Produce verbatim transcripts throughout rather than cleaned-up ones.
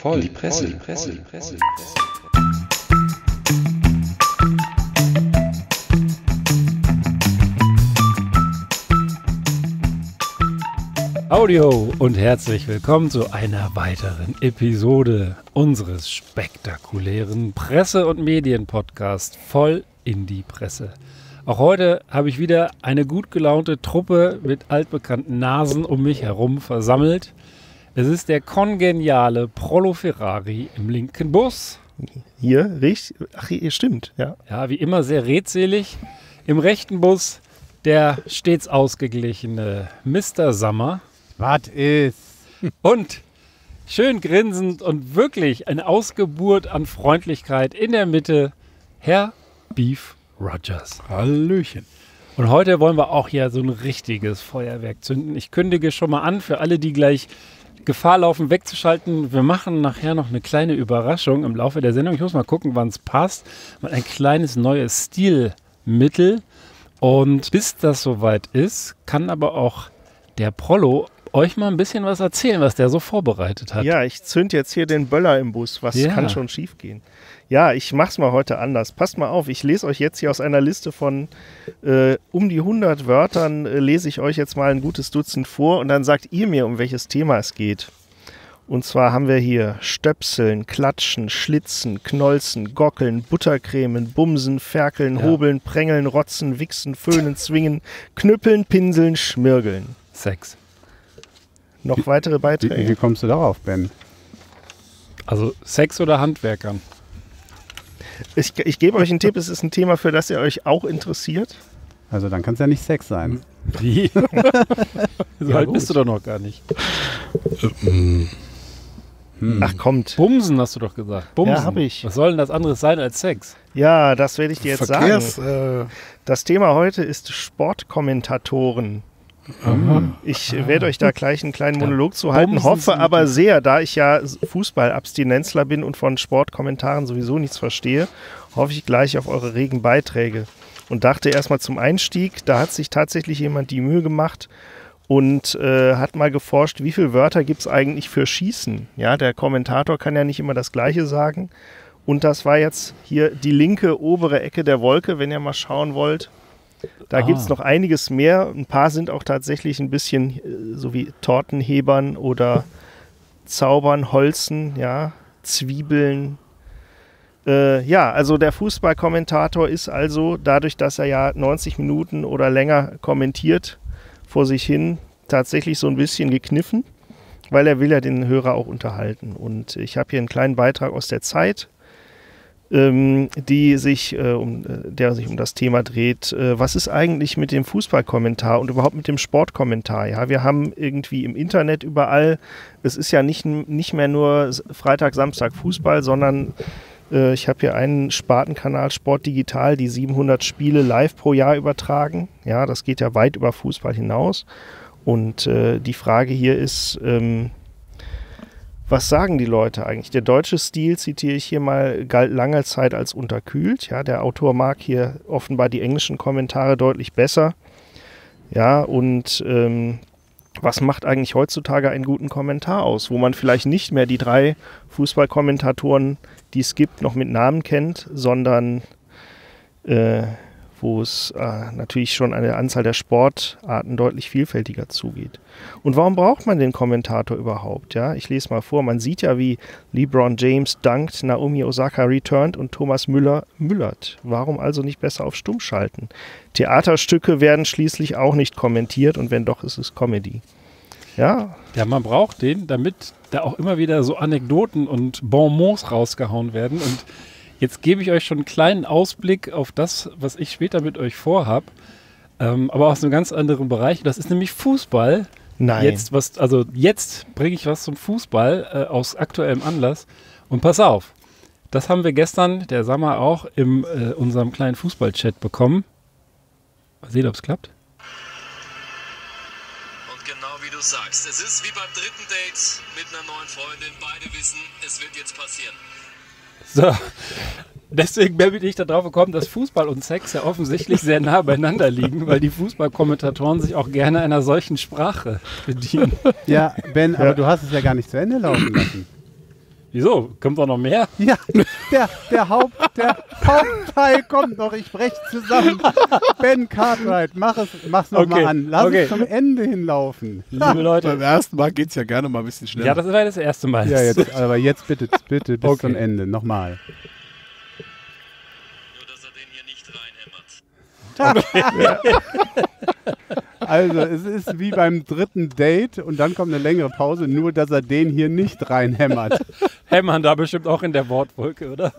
voll die Presse, die Presse, die Presse, die Presse. Audio und herzlich willkommen zu einer weiteren Episode unseres spektakulären Presse- und Medienpodcasts voll in die Presse. Auch heute habe ich wieder eine gut gelaunte Truppe mit altbekannten Nasen um mich herum versammelt. Es ist der kongeniale Prollo Ferrari im linken Bus. Hier, richtig? Ach, hier stimmt, ja. Ja, wie immer sehr redselig. Im rechten Bus der stets ausgeglichene Mister Sommer. Was ist? Und schön grinsend und wirklich eine Ausgeburt an Freundlichkeit in der Mitte, Herr Beef Rogers. Hallöchen. Und heute wollen wir auch hier so ein richtiges Feuerwerk zünden. Ich kündige schon mal an, für alle, die gleich Gefahr laufen, wegzuschalten. Wir machen nachher noch eine kleine Überraschung im Laufe der Sendung. Ich muss mal gucken, wann es passt. Mal ein kleines neues Stilmittel. Und bis das soweit ist, kann aber auch der Prollo euch mal ein bisschen was erzählen, was der so vorbereitet hat. Ja, ich zünd jetzt hier den Böller im Bus. Was Ja. kann schon schief gehen? Ja, ich mach's mal heute anders. Passt mal auf, ich lese euch jetzt hier aus einer Liste von äh, um die hundert Wörtern, äh, lese ich euch jetzt mal ein gutes Dutzend vor und dann sagt ihr mir, um welches Thema es geht. Und zwar haben wir hier Stöpseln, Klatschen, Schlitzen, Knolzen, Gockeln, Buttercremen, Bumsen, Ferkeln, Ja. Hobeln, Prängeln, Rotzen, Wichsen, Föhnen, Zwingen, Knüppeln, Pinseln, Schmirgeln. Sex. Noch Wie- weitere Wie, Beiträge? wie kommst du darauf, Ben? Also Sex oder Handwerkern? Ich, ich gebe euch einen Tipp, es ist ein Thema, für das ihr euch auch interessiert. Also dann kann es ja nicht Sex sein. Wie? So Ja, alt gut. bist du doch noch gar nicht. Hm. Ach, kommt. Bumsen hast du doch gesagt. Bumsen. Ja, hab ich. Was soll denn das anderes sein als Sex? Ja, das werde ich dir jetzt Verkehrs, sagen. äh, Das Thema heute ist Sportkommentatoren. Ich werde euch da gleich einen kleinen Monolog zu halten, Bumsen hoffe sind aber die- sehr, da ich ja Fußballabstinenzler bin und von Sportkommentaren sowieso nichts verstehe, hoffe ich gleich auf eure regen Beiträge. Und dachte erstmal zum Einstieg, da hat sich tatsächlich jemand die Mühe gemacht und äh, hat mal geforscht, wie viele Wörter gibt es eigentlich für Schießen. Ja, der Kommentator kann ja nicht immer das Gleiche sagen. Und das war jetzt hier die linke obere Ecke der Wolke, wenn ihr mal schauen wollt. Da Ah. gibt es noch einiges mehr. Ein paar sind auch tatsächlich ein bisschen äh, so wie Tortenhebern oder Zaubern, Holzen, ja, Zwiebeln. Äh, ja, also der Fußballkommentator ist also, dadurch, dass er ja neunzig Minuten oder länger kommentiert, vor sich hin tatsächlich so ein bisschen gekniffen, weil er will ja den Hörer auch unterhalten. Und ich habe hier einen kleinen Beitrag aus der Zeit, ähm, die sich, äh, um, äh, der sich um das Thema dreht. Äh, was ist eigentlich mit dem Fußballkommentar und überhaupt mit dem Sportkommentar? Ja, wir haben irgendwie im Internet überall, es ist ja nicht, nicht mehr nur Freitag, Samstag Fußball, sondern äh, ich habe hier einen Spartenkanal Sport Digital, die siebenhundert Spiele live pro Jahr übertragen. Ja, das geht ja weit über Fußball hinaus. Und äh, die Frage hier ist, ähm, was sagen die Leute eigentlich? Der deutsche Stil, zitiere ich hier mal, galt lange Zeit als unterkühlt. Ja, der Autor mag hier offenbar die englischen Kommentare deutlich besser. Ja, und ähm, was macht eigentlich heutzutage einen guten Kommentar aus, wo man vielleicht nicht mehr die drei Fußballkommentatoren, die es gibt, noch mit Namen kennt, sondern äh, wo es äh, natürlich schon eine Anzahl der Sportarten deutlich vielfältiger zugeht. Und warum braucht man den Kommentator überhaupt? Ja, ich lese mal vor. Man sieht ja, wie LeBron James dankt, Naomi Osaka returnt und Thomas Müller müllert. Warum also nicht besser auf Stumm schalten? Theaterstücke werden schließlich auch nicht kommentiert und wenn doch, ist es Comedy. Ja, Ja, man braucht den, damit da auch immer wieder so Anekdoten und Bonmots rausgehauen werden. Und jetzt gebe ich euch schon einen kleinen Ausblick auf das, was ich später mit euch vorhab. Ähm, aber aus einem ganz anderen Bereich. Das ist nämlich Fußball. nein. Jetzt, was, also jetzt bringe ich was zum Fußball äh, aus aktuellem Anlass. Und pass auf, das haben wir gestern, der Sammer auch, in äh, unserem kleinen Fußball-Chat bekommen. Mal sehen, ob es klappt. Und genau wie du sagst, es ist wie beim dritten Date mit einer neuen Freundin. Beide wissen, es wird jetzt passieren. So, deswegen bin ich darauf gekommen, dass Fußball und Sex ja offensichtlich sehr nah beieinander liegen, weil die Fußballkommentatoren sich auch gerne einer solchen Sprache bedienen. Ja, Ben, aber Ja. du hast es ja gar nicht zu Ende laufen lassen. Wieso? Kommt doch noch mehr? Ja, der, der, Haupt, der Hauptteil kommt noch. Ich breche zusammen. Ben Cartwright, mach es mach's noch Okay, mal an. Lass okay. es zum Ende hinlaufen. Liebe Leute. Beim ersten Mal geht es ja gerne mal ein bisschen schneller. Ja, das war das erste Mal. Ja, jetzt, aber jetzt bitte, bitte bis Okay. zum Ende. Nochmal. Nur, dass er den hier nicht reinhämmert. Also, es ist wie beim dritten Date und dann kommt eine längere Pause, nur dass er den hier nicht reinhämmert. Hämmern da bestimmt auch in der Wortwolke, oder?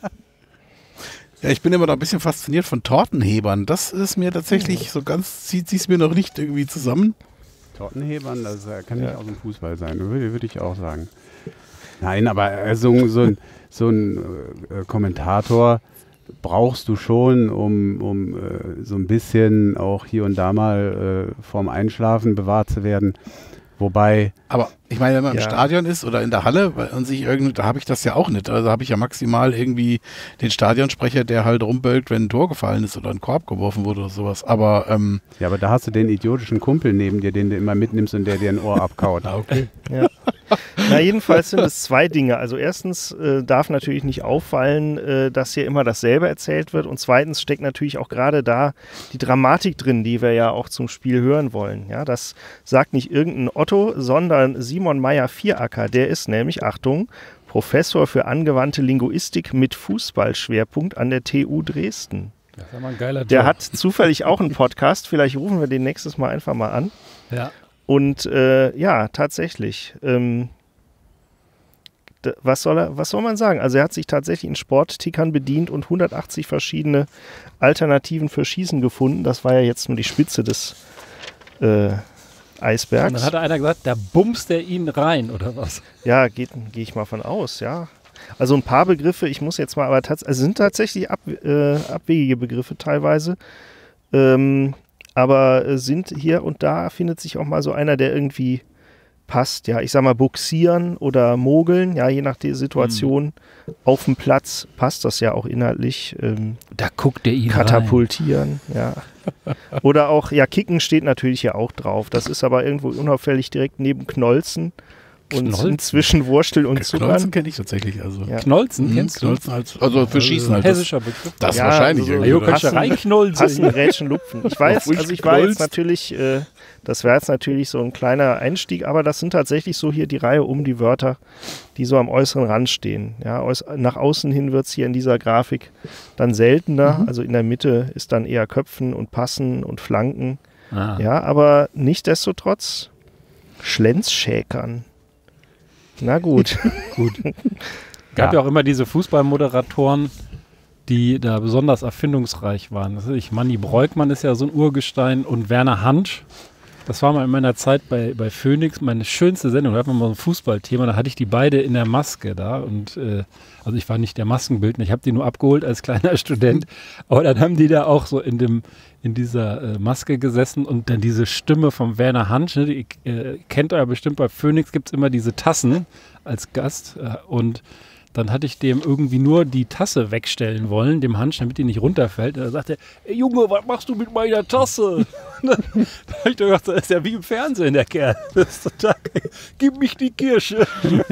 Ja, ich bin immer noch ein bisschen fasziniert von Tortenhebern. Das ist mir tatsächlich so ganz, zieht es mir noch nicht irgendwie zusammen. Tortenhebern, das äh, kann nicht aus dem Fußball sein, würde, würde ich auch sagen. Nein, aber äh, so, so ein, so ein äh, Kommentator brauchst du schon, um, um äh, so ein bisschen auch hier und da mal äh, vorm Einschlafen bewahrt zu werden. Wobei, Aber ich meine, wenn man Ja. im Stadion ist oder in der Halle weil- und sich irgendwie, da habe ich das ja auch nicht. Also habe ich ja maximal irgendwie den Stadionsprecher, der halt rumbölkt, wenn ein Tor gefallen ist oder ein Korb geworfen wurde oder sowas. Aber ähm, ja, aber da hast du den idiotischen Kumpel neben dir, den du immer mitnimmst und der dir ein Ohr abkaut. okay. Ja. Na, jedenfalls sind es zwei Dinge. Also erstens äh, darf natürlich nicht auffallen, äh, dass hier immer dasselbe erzählt wird. Und zweitens steckt natürlich auch gerade da die Dramatik drin, die wir ja auch zum Spiel hören wollen. Ja, das sagt nicht irgendein Otto, sondern Simon Meyer-Vieracker. Der ist nämlich, Achtung, Professor für angewandte Linguistik mit Fußballschwerpunkt an der T U Dresden. Das ist ja mal ein geiler Der Job. hat zufällig auch einen Podcast. Vielleicht rufen wir den nächstes Mal einfach mal an. Ja. Und äh, ja, tatsächlich. Ähm, d- was, soll er, was soll man sagen? Also er hat sich tatsächlich in Sporttickern bedient und hundertachtzig verschiedene Alternativen für Schießen gefunden. Das war ja jetzt nur die Spitze des äh, Und Eisbergs. dann hat einer gesagt, da bumst er ihn rein, oder was? Ja, gehe geh ich mal von aus, ja. Also ein paar Begriffe, ich muss jetzt mal, aber tats also sind tatsächlich ab, äh, abwegige Begriffe teilweise. Ähm, aber äh, sind hier und da findet sich auch mal so einer, der irgendwie passt. Ja, ich sag mal Buxieren oder Mogeln, ja, je nach der Situation auf dem Platz passt das ja auch inhaltlich. Ähm, Da guckt er ihn Katapultieren, ja. Oder auch, ja, Kicken steht natürlich ja auch drauf. Das ist aber irgendwo unauffällig direkt neben Knolzen und Knolzen? zwischen Wurstel und Knolzen Zuckern. kenne ich tatsächlich. Also. Ja. Knolzen, Mhm, kennst du? Knolzen als, also für Schießen halt. Das, Hessischer Begriff. das Ja, wahrscheinlich also so- irgendwie. Jo, oder? kannst du Passen- reinknolzen. Passen, Rätschen, Lupfen. Ich weiß, Auf also ich war jetzt geknolzt. natürlich, äh, das wäre jetzt natürlich so ein kleiner Einstieg, aber das sind tatsächlich so hier die Reihe um die Wörter, die so am äußeren Rand stehen. Ja, äuß nach außen hin wird es hier in dieser Grafik dann seltener. Also in der Mitte ist dann eher Köpfen und Passen und Flanken. Ah. Ja, aber nichtsdestotrotz Schlenzschäkern. Na gut. Gab Ja. ja auch immer diese Fußballmoderatoren, die da besonders erfindungsreich waren. Das ist ich, Manni Breukmann ist ja so ein Urgestein und Werner Hansch. Das war mal in meiner Zeit bei, bei Phoenix meine schönste Sendung. Da hatten wir mal so ein Fußballthema. Da hatte ich die beide in der Maske da. Und äh, also ich war nicht der Maskenbildner, ich habe die nur abgeholt als kleiner Student. Aber dann haben die da auch so in dem in dieser äh, Maske gesessen und dann diese Stimme von Werner Hansch. Ne, die äh, kennt ihr ja bestimmt, bei Phoenix gibt es immer diese Tassen als Gast. Äh, und dann hatte ich dem irgendwie nur die Tasse wegstellen wollen, dem Hansch, damit die nicht runterfällt. Und dann sagte er, ey Junge, was machst du mit meiner Tasse? da habe ich doch gedacht, das ist ja wie im Fernsehen, der Kerl. Das ist total, gib mich die Kirsche.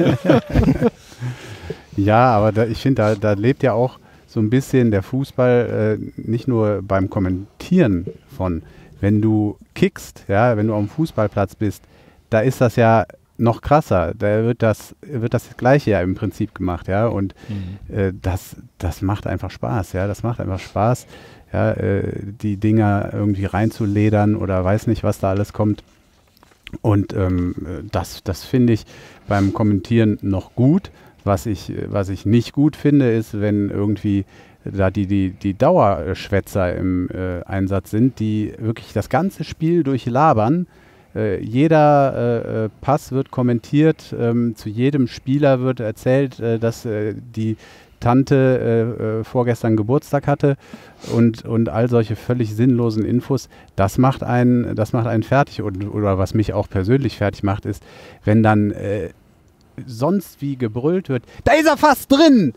Ja, aber da, ich finde, da, da lebt ja auch so ein bisschen der Fußball äh, nicht nur beim Kommentieren von, wenn du kickst, ja, wenn du auf dem Fußballplatz bist, da ist das ja noch krasser. Da wird das, wird das Gleiche ja im Prinzip gemacht, ja, und Mhm. äh, das, das macht einfach Spaß, ja, das macht einfach Spaß, ja, äh, die Dinger irgendwie reinzuledern oder weiß nicht, was da alles kommt. Und ähm, das, das finde ich beim Kommentieren noch gut. Was ich, was ich nicht gut finde, ist, wenn irgendwie da die, die, die Dauerschwätzer im äh, Einsatz sind, die wirklich das ganze Spiel durchlabern. Äh, jeder äh, äh, Pass wird kommentiert, ähm, zu jedem Spieler wird erzählt, äh, dass äh, die Tante äh, äh, vorgestern Geburtstag hatte und, und all solche völlig sinnlosen Infos. Das macht einen, das macht einen fertig. Und, oder was mich auch persönlich fertig macht, ist, wenn dann äh, sonst wie gebrüllt wird, da ist er fast drin!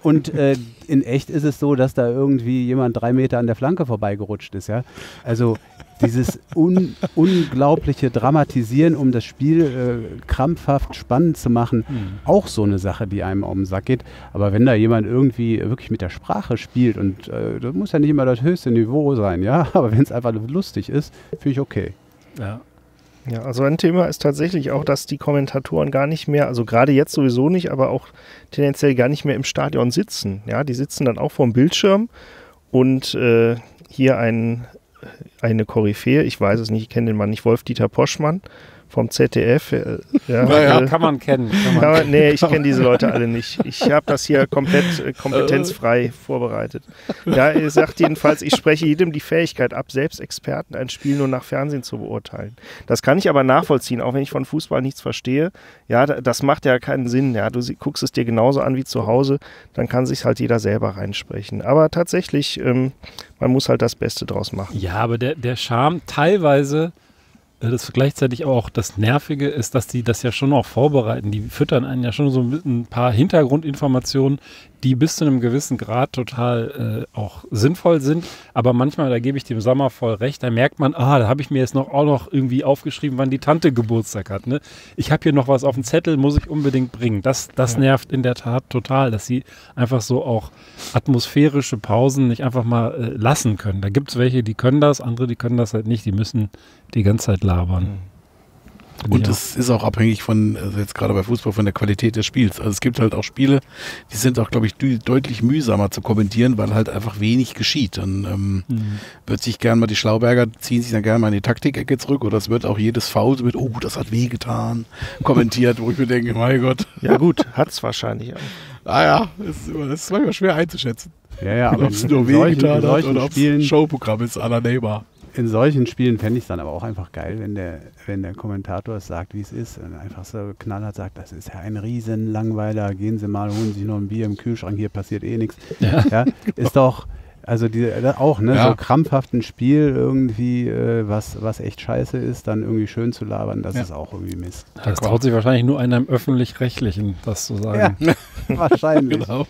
Und äh, in echt ist es so, dass da irgendwie jemand drei Meter an der Flanke vorbeigerutscht ist, ja. Also dieses un unglaubliche Dramatisieren, um das Spiel äh, krampfhaft spannend zu machen, mhm. auch so eine Sache, die einem auf den Sack geht. Aber wenn da jemand irgendwie wirklich mit der Sprache spielt und äh, das muss ja nicht immer das höchste Niveau sein, ja, aber wenn es einfach lustig ist, finde ich okay. Ja. Ja, also ein Thema ist tatsächlich auch, dass die Kommentatoren gar nicht mehr, also gerade jetzt sowieso nicht, aber auch tendenziell gar nicht mehr im Stadion sitzen. Ja, die sitzen dann auch vorm Bildschirm und äh, hier ein eine Koryphäe, ich weiß es nicht, ich kenne den Mann nicht, Wolf-Dieter Poschmann vom Z D F. Äh, ja, naja, äh, kann man kennen. Kann man kann man, kennen. nee, ich kenne diese Leute alle nicht. Ich habe das hier komplett äh, kompetenzfrei vorbereitet. Ja, er sagt jedenfalls, ich spreche jedem die Fähigkeit ab, selbst Experten ein Spiel nur nach Fernsehen zu beurteilen. Das kann ich aber nachvollziehen, auch wenn ich von Fußball nichts verstehe. Ja, das macht ja keinen Sinn. Ja, du guckst es dir genauso an wie zu Hause, dann kann sich halt jeder selber reinsprechen. Aber tatsächlich, ähm, man muss halt das Beste draus machen. Ja, aber der, der Charme teilweise, das gleichzeitig auch das Nervige ist, dass die das ja schon auch vorbereiten. Die füttern einen ja schon so ein paar Hintergrundinformationen, die bis zu einem gewissen Grad total äh, auch sinnvoll sind. Aber manchmal, da gebe ich dem Sommer voll recht, da merkt man, ah, da habe ich mir jetzt noch auch noch irgendwie aufgeschrieben, wann die Tante Geburtstag hat. Ne? Ich habe hier noch was auf dem Zettel, muss ich unbedingt bringen. Das, das ja. nervt in der Tat total, dass sie einfach so auch atmosphärische Pausen nicht einfach mal äh, lassen können. Da gibt es welche, die können das, andere, die können das halt nicht. Die müssen die ganze Zeit labern. Und es ist auch abhängig von, also jetzt gerade bei Fußball, von der Qualität des Spiels. Also es gibt halt auch Spiele, die sind auch, glaube ich, deutlich mühsamer zu kommentieren, weil halt einfach wenig geschieht. Dann ähm, mhm. wird sich gern mal, die Schlauberger ziehen sich dann gerne mal in die Taktikecke zurück oder es wird auch jedes Foul mit, oh, das hat wehgetan, kommentiert, wo ich mir denke, mein Gott. Ja gut, hat es wahrscheinlich auch. Ah ja, es ist, ist manchmal schwer einzuschätzen. Ja, ja, aber ob es nur wehgetan hat oder ob es ein Showprogramm ist à la Neymar. In solchen Spielen fände ich es dann aber auch einfach geil, wenn der, wenn der Kommentator es sagt, wie es ist. Und einfach so knallhart sagt, das ist ja ein riesen Langweiler, gehen Sie mal, holen Sie sich noch ein Bier im Kühlschrank, hier passiert eh nichts. Ja. Ja, ist doch, also die, auch, ne, ja. so krampfhaft ein Spiel irgendwie, äh, was, was echt scheiße ist, dann irgendwie schön zu labern, das ja. ist auch irgendwie Mist. Das traut sich wahrscheinlich nur einem Öffentlich-Rechtlichen, das zu sagen. Ja, wahrscheinlich. Genau.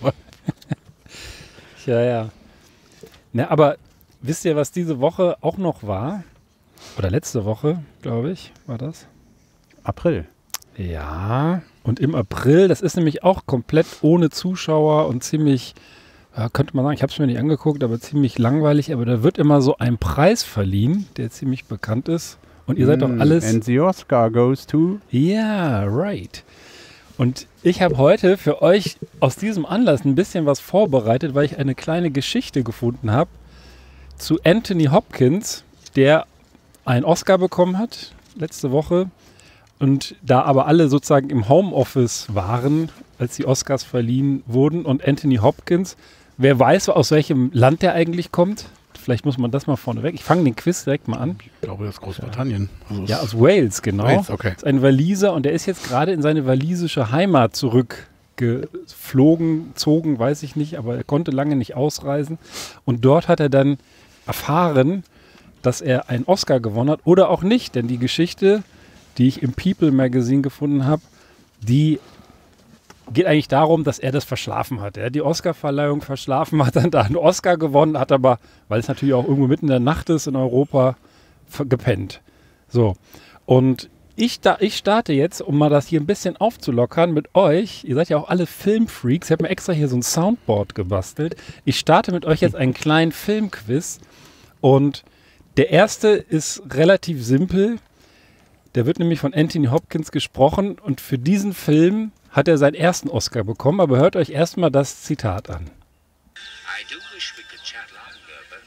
Ja, ja. Na, aber wisst ihr, was diese Woche auch noch war? Oder letzte Woche, glaube ich, war das? April. Ja, und im April, das ist nämlich auch komplett ohne Zuschauer und ziemlich, ja, könnte man sagen, ich habe es mir nicht angeguckt, aber ziemlich langweilig. Aber da wird immer so ein Preis verliehen, der ziemlich bekannt ist. Und ihr seid doch alles... And the Oscar goes to... Ja, right. Und ich habe heute für euch aus diesem Anlass ein bisschen was vorbereitet, weil ich eine kleine Geschichte gefunden habe zu Anthony Hopkins, der einen Oscar bekommen hat letzte Woche und da aber alle sozusagen im Homeoffice waren, als die Oscars verliehen wurden. Und Anthony Hopkins, wer weiß, aus welchem Land der eigentlich kommt? Vielleicht muss man das mal vorneweg. Ich fange den Quiz direkt mal an. Ich glaube, das ist Großbritannien. Also ja, aus Wales, genau. Wales, okay. Das ist ein Waliser und der ist jetzt gerade in seine walisische Heimat zurück geflogen, zogen, weiß ich nicht, aber er konnte lange nicht ausreisen. Und dort hat er dann erfahren, dass er einen Oscar gewonnen hat oder auch nicht, denn die Geschichte, die ich im People Magazine gefunden habe, die geht eigentlich darum, dass er das verschlafen hat. Er hat die Oscarverleihung verschlafen, hat dann da einen Oscar gewonnen, hat aber, weil es natürlich auch irgendwo mitten in der Nacht ist in Europa, gepennt. So, und ich, da, ich starte jetzt, um mal das hier ein bisschen aufzulockern mit euch. Ihr seid ja auch alle Filmfreaks. Ich habe mir extra hier so ein Soundboard gebastelt. Ich starte mit euch jetzt einen kleinen Filmquiz. Und der erste ist relativ simpel. Der wird nämlich von Anthony Hopkins gesprochen. Und für diesen Film hat er seinen ersten Oscar bekommen. Aber hört euch erstmal das Zitat an. I do wish we could chat longer, but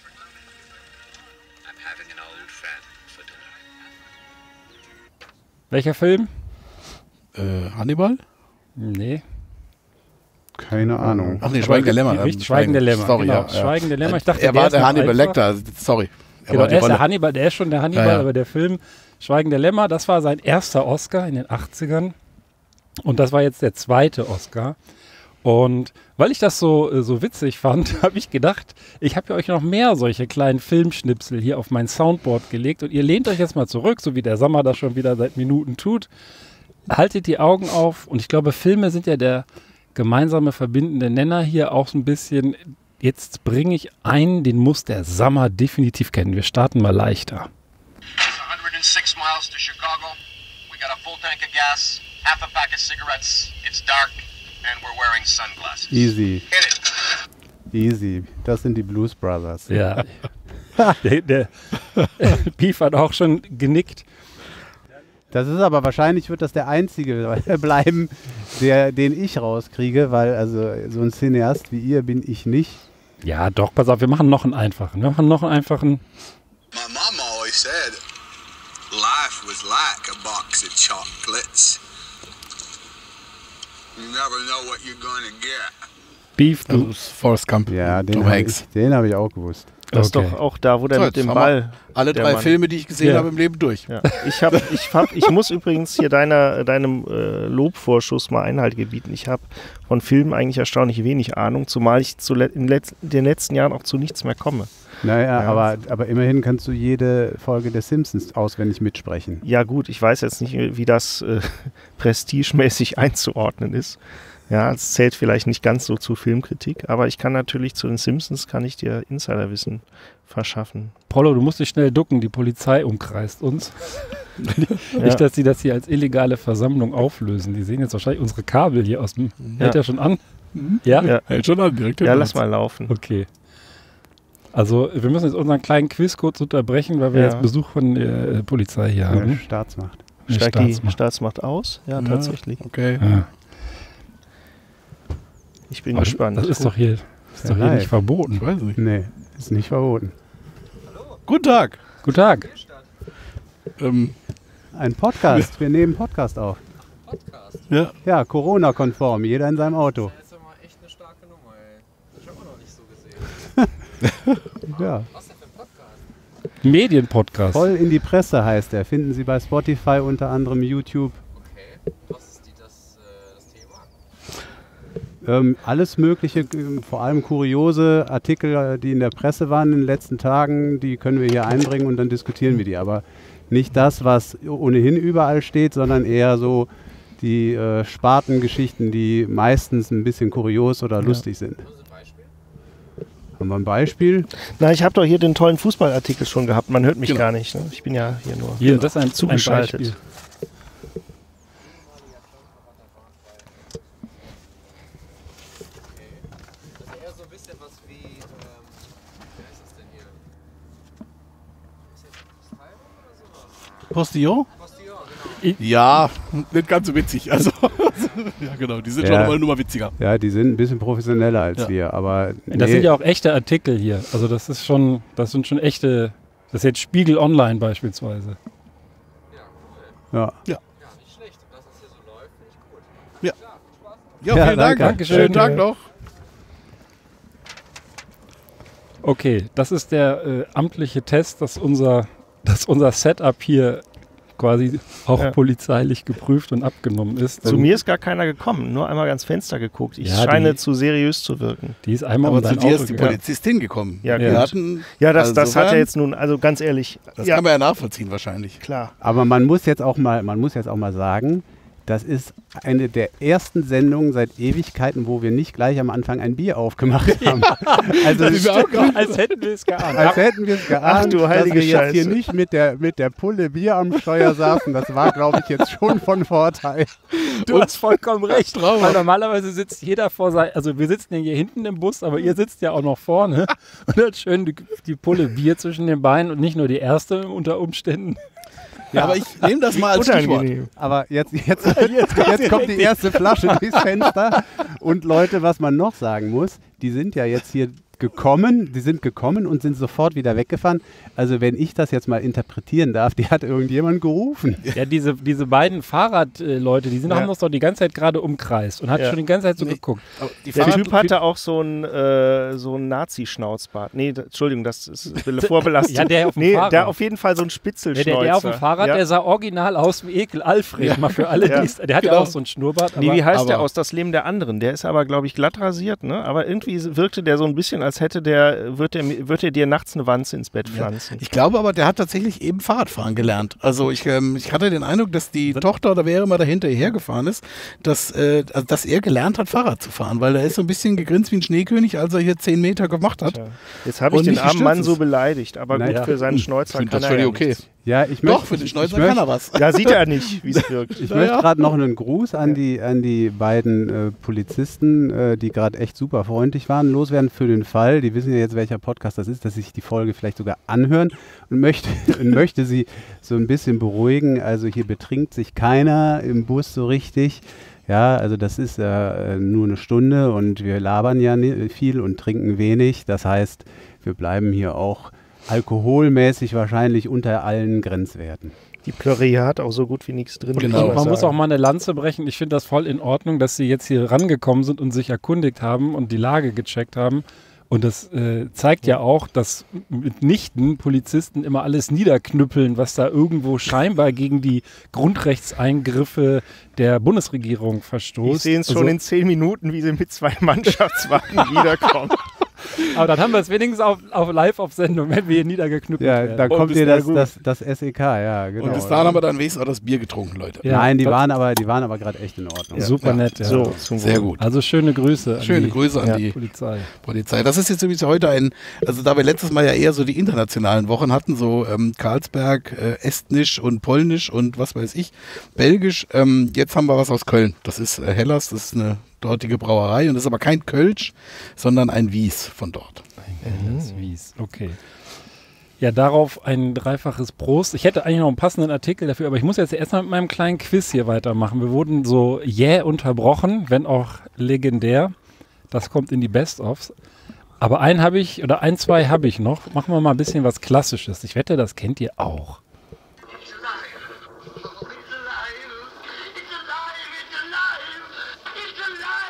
I'm having an old friend for dinner. Welcher Film? Äh, Hannibal? Nee. Keine Ahnung. Ach nee, Schweigen der Lämmer. Richtig, Schweigen der Lämmer. Sorry, genau. ja, Schweigen der Lämmer. Ich dachte, er war der, der Hannibal Lecter. Sorry. Er genau, er ist der Hannibal, der ist schon der Hannibal, ja, ja. aber der Film Schweigen der Lämmer, das war sein erster Oscar in den achtzigern. Und das war jetzt der zweite Oscar. Und weil ich das so, so witzig fand, habe ich gedacht, ich habe ja euch noch mehr solche kleinen Filmschnipsel hier auf mein Soundboard gelegt. Und ihr lehnt euch jetzt mal zurück, so wie der Sommer das schon wieder seit Minuten tut. Haltet die Augen auf. Und ich glaube, Filme sind ja der gemeinsame verbindende Nenner hier auch so ein bisschen, jetzt bringe ich einen, den muss der Sammer definitiv kennen. Wir starten mal leichter. It's one hundred six miles to Chicago. We got a full tank of gas, half a pack of cigarettes. It's dark and we're wearing sunglasses. Easy, Hit it. easy. Das sind die Blues Brothers. Ja. der der Beef hat auch schon genickt. Das ist aber wahrscheinlich, wird das der einzige bleiben, der, den ich rauskriege, weil also so ein Cineast wie ihr bin ich nicht. Ja, doch, pass auf, wir machen noch einen einfachen. Wir machen noch einen einfachen. My mom always said life was like a box of chocolates. You never know what you're gonna get. Beef, Also du. das ist Forrest Gump. Ja, den Tom habe Hanks. ich, den hab ich auch gewusst. Das Okay. ist doch auch da, wo der So, mit jetzt dem haben wir Ball. Alle der drei Mann. Filme, die ich gesehen Ja. habe im Leben durch. Ja. Ich, hab, ich, hab, ich muss übrigens hier deiner, deinem äh, Lobvorschuss mal Einhalt gebieten. Ich habe von Filmen eigentlich erstaunlich wenig Ahnung, zumal ich zu le- in letz- den letzten Jahren auch zu nichts mehr komme. Naja, Ja. aber, aber immerhin kannst du jede Folge der Simpsons auswendig mitsprechen. Ja gut, ich weiß jetzt nicht, wie das äh, prestigemäßig einzuordnen ist. Ja, es zählt vielleicht nicht ganz so zu Filmkritik, aber ich kann natürlich zu den Simpsons, kann ich dir Insiderwissen verschaffen. Polo, du musst dich schnell ducken, die Polizei umkreist uns. Ja. Nicht, dass sie das hier als illegale Versammlung auflösen. Die sehen jetzt wahrscheinlich unsere Kabel hier aus dem. Hält Ja. er schon an? Ja? Ja. Hält schon an, direkt Ja, hinter lass uns. mal laufen. Okay. Also, wir müssen jetzt unseren kleinen Quiz kurz unterbrechen, weil wir Ja. jetzt Besuch von der äh, Polizei hier Ja, haben. Staatsmacht. Eine Steigt die Staatsmacht. Staatsmacht aus? Ja, Ja. tatsächlich. Okay. Ja. Ich bin Aber gespannt. Das ist doch hier, ist Ja, doch hier live. nicht verboten. Ich weiß nicht. Nee, ist nicht verboten. Guten Tag. Guten Tag. Ähm, Ein Podcast, wir nehmen Podcast auf. ja. Ja, Corona-konform, jeder in seinem Auto. Das ist ja mal echt eine starke Nummer, ey. Das habe ich auch noch nicht so gesehen. Ja, Was denn für ein Podcast? Medienpodcast. voll in die Presse heißt er. Finden Sie bei Spotify, unter anderem YouTube. Okay. Was ist die, das, äh, das Thema? Ähm, alles Mögliche, ähm, vor allem kuriose Artikel, äh, die in der Presse waren in den letzten Tagen, die können wir hier einbringen und dann diskutieren wir die. Aber nicht das, was ohnehin überall steht, sondern eher so die äh, Spartengeschichten, die meistens ein bisschen kurios oder lustig sind. Nur so ein Beispiel? Haben wir ein Beispiel? Na, ich habe doch hier den tollen Fußballartikel schon gehabt. Man hört mich Genau. gar nicht. Ne? Ich bin ja hier nur. Hier, das ist ein, ein Zugeschaltet. Beispiel. Das ist eher so ein bisschen was wie, ähm, wie heißt das denn hier? Ist das Postillon oder sowas? Postillon? Postillon, genau. Ja, nicht ganz so witzig. Also, ja genau, die sind Ja. schon mal nur mal witziger. Ja, die sind ein bisschen professioneller als Ja. wir, aber Das nee, sind ja auch echte Artikel hier. Also das ist schon, das sind schon echte, das ist jetzt Spiegel Online beispielsweise. ja. Ja, nicht schlecht. Und dass das hier so läuft, finde ich gut. Ja. Klar, viel Spaß. Ja, Ja, vielen Dank. danke. Dankeschön. Schönen Tag noch. Okay, das ist der äh, amtliche Test, dass unser, dass unser Setup hier quasi auch Ja. polizeilich geprüft und abgenommen ist. Zu Und mir ist gar keiner gekommen, nur einmal ganz Fenster geguckt. Ich Ja, scheine die- zu seriös zu wirken. Die ist einmal Aber um zu sein dir Auto ist die gegangen. Polizistin gekommen. Ja, Wir gut. hatten, Ja, das, also das hat er insofern, jetzt nun, also ganz ehrlich. Das ja, kann man ja nachvollziehen wahrscheinlich. klar. Aber man muss jetzt auch mal, man muss jetzt auch mal sagen, das ist eine der ersten Sendungen seit Ewigkeiten, wo wir nicht gleich am Anfang ein Bier aufgemacht haben. Also Das ist auch, als hätten wir es geahnt. als hätten wir es geahnt, Ach du dass heilige wir jetzt hier Scheiße. nicht mit der, mit der Pulle Bier am Steuer saßen. Das war, glaube ich, jetzt schon von Vorteil. Du hast vollkommen recht. Weil normalerweise sitzt jeder vor sein, also wir sitzen ja hier hinten im Bus, aber ihr sitzt ja auch noch vorne und hat schön die, die Pulle Bier zwischen den Beinen und nicht nur die erste unter Umständen. Ja, aber ich nehme das mal als Stichwort. Unangenehm. Aber jetzt, jetzt, jetzt kommt die erste Flasche durchs Fenster. Und Leute, was man noch sagen muss, die sind ja jetzt hier gekommen, die sind gekommen und sind sofort wieder weggefahren. Also wenn ich das jetzt mal interpretieren darf, die hat irgendjemand gerufen. Ja, diese, diese beiden Fahrradleute, die sind, Ja. haben uns doch die ganze Zeit gerade umkreist und hat Ja. schon die ganze Zeit so Nee. geguckt. Aber die Der Fahrrad- Typ hatte auch so einen äh, so einen Nazi-Schnauzbart. Nee, da, Entschuldigung, das ist Vorbelastung. Ja, der auf dem nee, Fahrrad. der auf jeden Fall so einen Der, Spitzelschnäuzer. der, der auf dem Fahrrad, ja. der sah original aus wie Ekel Alfred. Mal für alle, Ja. die's- der hat ja Genau. auch so einen Schnurrbart. Nee, aber- wie heißt aber- der aus Das Leben der anderen? Der ist aber, glaube ich, glatt rasiert, ne? Aber irgendwie wirkte der so ein bisschen, als hätte der, wird er wird er dir nachts eine Wanze ins Bett pflanzen. Ja. Ich glaube aber, der hat tatsächlich eben Fahrradfahren gelernt. Also ich, ähm, ich hatte den Eindruck, dass die Tochter oder wer immer dahinter hergefahren ist, dass, äh, also dass er gelernt hat, Fahrrad zu fahren, weil er ist so ein bisschen gegrinst wie ein Schneekönig, als er hier zehn Meter gemacht hat. Tja. Jetzt habe ich den armen Mann so beleidigt, aber naja. gut, für seinen Schnäuzer Ich kann das er ja okay. nichts. Ja, ich Doch, möchte, für den ich, Schnäuzer ich kann möchte, er was. Da sieht er nicht, wie es wirkt. Ich Ja, möchte ja. gerade noch einen Gruß an die, an die beiden äh, Polizisten, äh, die gerade echt super freundlich waren, loswerden für den Fall, die wissen ja jetzt, welcher Podcast das ist, dass sie sich die Folge vielleicht sogar anhören und möchte, und möchte sie so ein bisschen beruhigen. Also hier betrinkt sich keiner im Bus so richtig. Ja, also das ist äh, nur eine Stunde und wir labern ja nie, viel und trinken wenig. Das heißt, wir bleiben hier auch alkoholmäßig wahrscheinlich unter allen Grenzwerten. Die Plörrie hat auch so gut wie nichts drin. Genau. kann Man sagen. muss auch mal eine Lanze brechen. Ich finde das voll in Ordnung, dass sie jetzt hier rangekommen sind und sich erkundigt haben und die Lage gecheckt haben. Und das äh, zeigt ja auch, dass mitnichten Polizisten immer alles niederknüppeln, was da irgendwo scheinbar gegen die Grundrechtseingriffe der Bundesregierung verstoßt. Ich sehe es Also- schon in zehn Minuten, wie sie mit zwei Mannschaftswagen wiederkommen. Aber dann haben wir es wenigstens auf, auf live auf Sendung, wenn wir hier niedergeknüppelt Ja, werden. da Und kommt bis dir das, dahin das, das S E K, ja, genau. Und bis dahin haben wir dann wenigstens auch das Bier getrunken, Leute. Ja, Nein, die das- waren aber, die waren aber gerade echt in Ordnung. Super Ja. nett, ja. So, zum Sehr Wohl. gut. Also schöne Grüße an Schöne die Grüße an ja, die Polizei. Polizei. Das ist jetzt übrigens heute ein, also da wir letztes Mal ja eher so die internationalen Wochen hatten, so ähm, Karlsberg, äh, Estnisch und Polnisch und was weiß ich, Belgisch. Ähm, jetzt haben wir was aus Köln. Das ist äh, Hellas, das ist eine dortige Brauerei und das ist aber kein Kölsch, sondern ein Wies von dort. Das Wies, okay. Ja, darauf ein dreifaches Prost. Ich hätte eigentlich noch einen passenden Artikel dafür, aber ich muss jetzt erstmal mit meinem kleinen Quiz hier weitermachen. Wir wurden so jäh unterbrochen, wenn auch legendär. Das kommt in die Best-ofs. Aber einen habe ich, oder ein, zwei habe ich noch. Machen wir mal ein bisschen was Klassisches. Ich wette, das kennt ihr auch. It's alive. It's alive. It's alive. It's alive. It's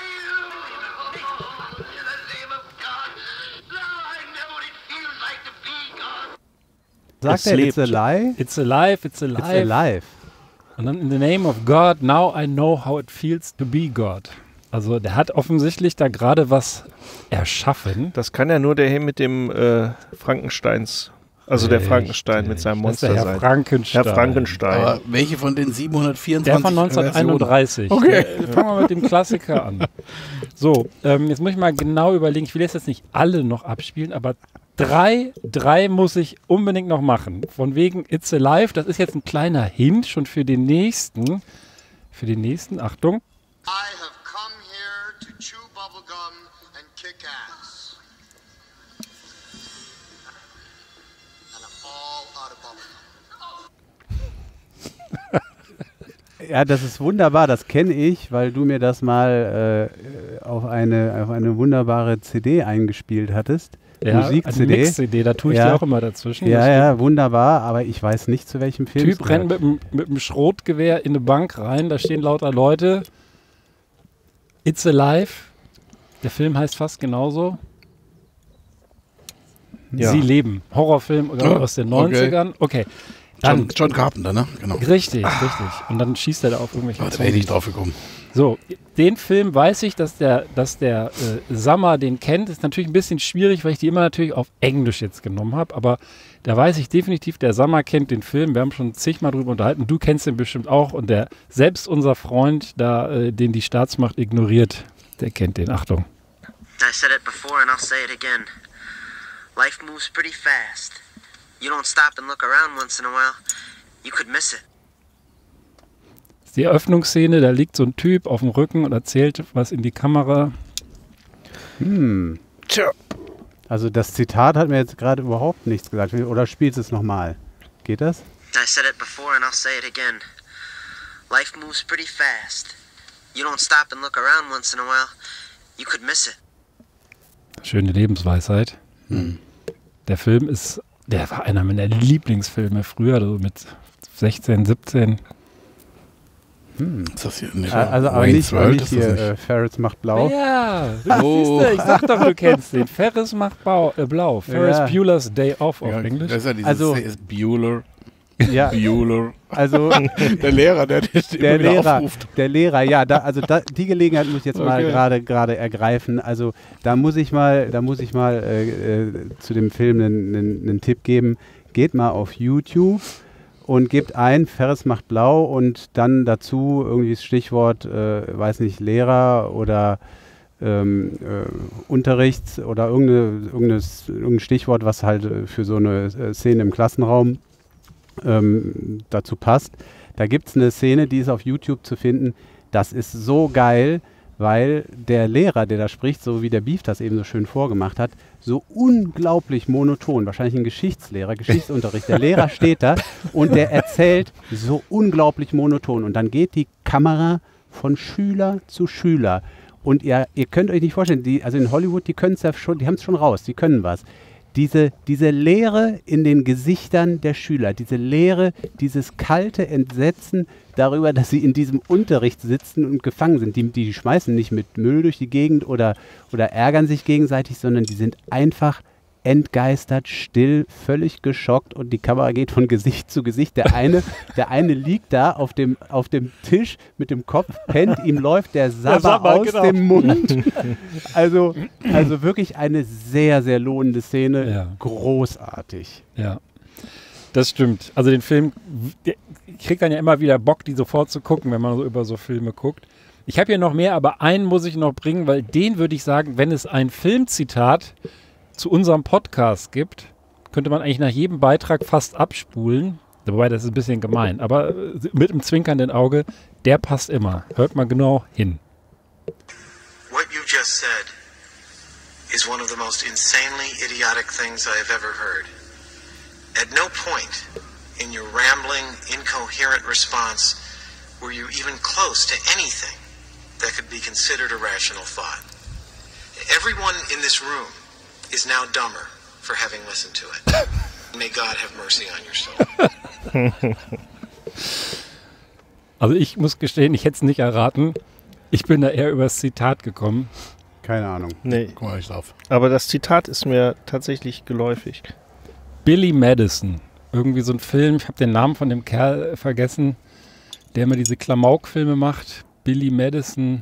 alive. In the name of God. Now I know what it feels like to be God. Sagt Es er, lebt. it's a lie? It's alive, it's alive. It's alive. Und dann in the name of God, now I know how it feels to be God. Also der hat offensichtlich da gerade was erschaffen. Das kann ja nur der Herr mit dem äh, Frankensteins, also der Richtig. Frankenstein mit seinem Das ist der Monster Herr sein. Frankenstein. Herr Frankenstein. Aber welche von den siebenhundertvierundzwanzig Der von neunzehnhunderteinunddreißig. Okay. Der, fangen wir mit dem Klassiker an. So, ähm, jetzt muss ich mal genau überlegen. Ich will jetzt nicht alle noch abspielen, aber drei, drei muss ich unbedingt noch machen. Von wegen It's Alive. Das ist jetzt ein kleiner Hint schon für den nächsten. Für den nächsten, Achtung. I have come here to chew bubblegum and kick ass. And I'm all out of bubblegum. Ja, das ist wunderbar, das kenne ich, weil du mir das mal äh, auf, eine, auf eine wunderbare C D eingespielt hattest. Ja, Musik-C eine D. Mix-C D, da tue ich Ja. dir auch immer dazwischen. Ja, Das ja, wunderbar, aber ich weiß nicht, zu welchem Film. Typ rennt mit dem, mit dem Schrotgewehr in eine Bank rein, da stehen lauter Leute. It's Alive. Der Film heißt fast genauso. Ja. Sie leben. Horrorfilm Oh, aus den neunzigern. Okay. Dann, John, John Carpenter, ne? Genau. richtig, richtig. Und dann schießt er da auf irgendwelche Oh, da wäre ich Zombies. nicht drauf gekommen. So, den Film weiß ich, dass der, dass der äh, Sammer den kennt. Ist natürlich ein bisschen schwierig, weil ich die immer natürlich auf Englisch jetzt genommen habe. Aber da weiß ich definitiv, der Sammer kennt den Film. Wir haben schon zigmal drüber unterhalten. Du kennst den bestimmt auch. Und der selbst unser Freund, da, äh, den die Staatsmacht ignoriert, der kennt den. Achtung. I said it before and I'll say it again. Life moves pretty fast. You don't stop and look around once in a while, you could miss it. Das ist die Eröffnungsszene, da liegt so ein Typ auf dem Rücken und erzählt was in die Kamera. Hm. Tja. Also das Zitat hat mir jetzt gerade überhaupt nichts gesagt. Oder spielst du es nochmal? Geht das? I said it before and I'll say it again. Life moves pretty fast. You don't stop and look around once in a while, you could miss it. Schöne Lebensweisheit. Hm. Der Film ist, der war einer meiner Lieblingsfilme früher, also mit sechzehn, siebzehn. Hm. Ist das hier nicht? Also aber Wayne's nicht, World, nicht ist das hier nicht? äh, Ferris macht blau. Ja, Oh. siehste, ich sag doch, du kennst den. Ferris macht bau, äh, blau. Ferris Ja. Bueller's Day Off auf Ja, Englisch. das ist ja dieses Also- ist Bueller. Ja, Bueller. also Der Lehrer, der, der, der wieder Lehrer, aufruft. der Lehrer, ja, da, also da, die Gelegenheit muss ich jetzt mal Okay. gerade gerade ergreifen. Also da muss ich mal, da muss ich mal äh, äh, zu dem Film einen, einen, einen Tipp geben. Geht mal auf YouTube und gebt ein, Ferris macht blau und dann dazu irgendwie das Stichwort, äh, weiß nicht, Lehrer oder ähm, äh, Unterrichts oder irgendeine, irgendeines, irgendein Stichwort, was halt äh, für so eine äh, Szene im Klassenraum ähm, dazu passt. Da gibt es eine Szene, die ist auf YouTube zu finden. Das ist so geil, weil der Lehrer, der da spricht, so wie der Beef das eben so schön vorgemacht hat, so unglaublich monoton, wahrscheinlich ein Geschichtslehrer, Geschichtsunterricht, der Lehrer steht da und der erzählt so unglaublich monoton und dann geht die Kamera von Schüler zu Schüler und ihr, ihr könnt euch nicht vorstellen, die, also in Hollywood, die können es ja schon, die haben es schon raus, die können was. Diese, diese Leere in den Gesichtern der Schüler, diese Leere, dieses kalte Entsetzen darüber, dass sie in diesem Unterricht sitzen und gefangen sind. Die, die schmeißen nicht mit Müll durch die Gegend oder, oder ärgern sich gegenseitig, sondern die sind einfach entgeistert, still, völlig geschockt und die Kamera geht von Gesicht zu Gesicht. Der eine, der eine liegt da auf dem, auf dem Tisch mit dem Kopf, pennt, ihm läuft der Sabber, Sabber, aus genau. dem Mund. Also, also wirklich eine sehr, sehr lohnende Szene. Ja. Großartig. Ja, das stimmt. Also den Film, der, ich kriege dann ja immer wieder Bock, die sofort zu gucken, wenn man so über so Filme guckt. Ich habe hier noch mehr, aber einen muss ich noch bringen, weil den würde ich sagen, wenn es ein Filmzitat zu unserem Podcast gibt, könnte man eigentlich nach jedem Beitrag fast abspulen. Wobei, das ist ein bisschen gemein. Aber mit einem zwinkernden Auge, der passt immer. Hört mal genau hin. What you just said is one of the most insanely idiotic things I have ever heard. At no point in your rambling, incoherent response were you even close to anything that could be considered a rational thought. Everyone in this room is now dumber for having listened to it. May God have mercy on your soul. Also ich muss gestehen, ich hätte es nicht erraten. Ich bin da eher übers Zitat gekommen. Keine Ahnung. Nee, Guck mal nicht drauf. aber das Zitat ist mir tatsächlich geläufig. Billy Madison. Irgendwie so ein Film, ich habe den Namen von dem Kerl vergessen, der immer diese Klamauk-Filme macht. Billy Madison.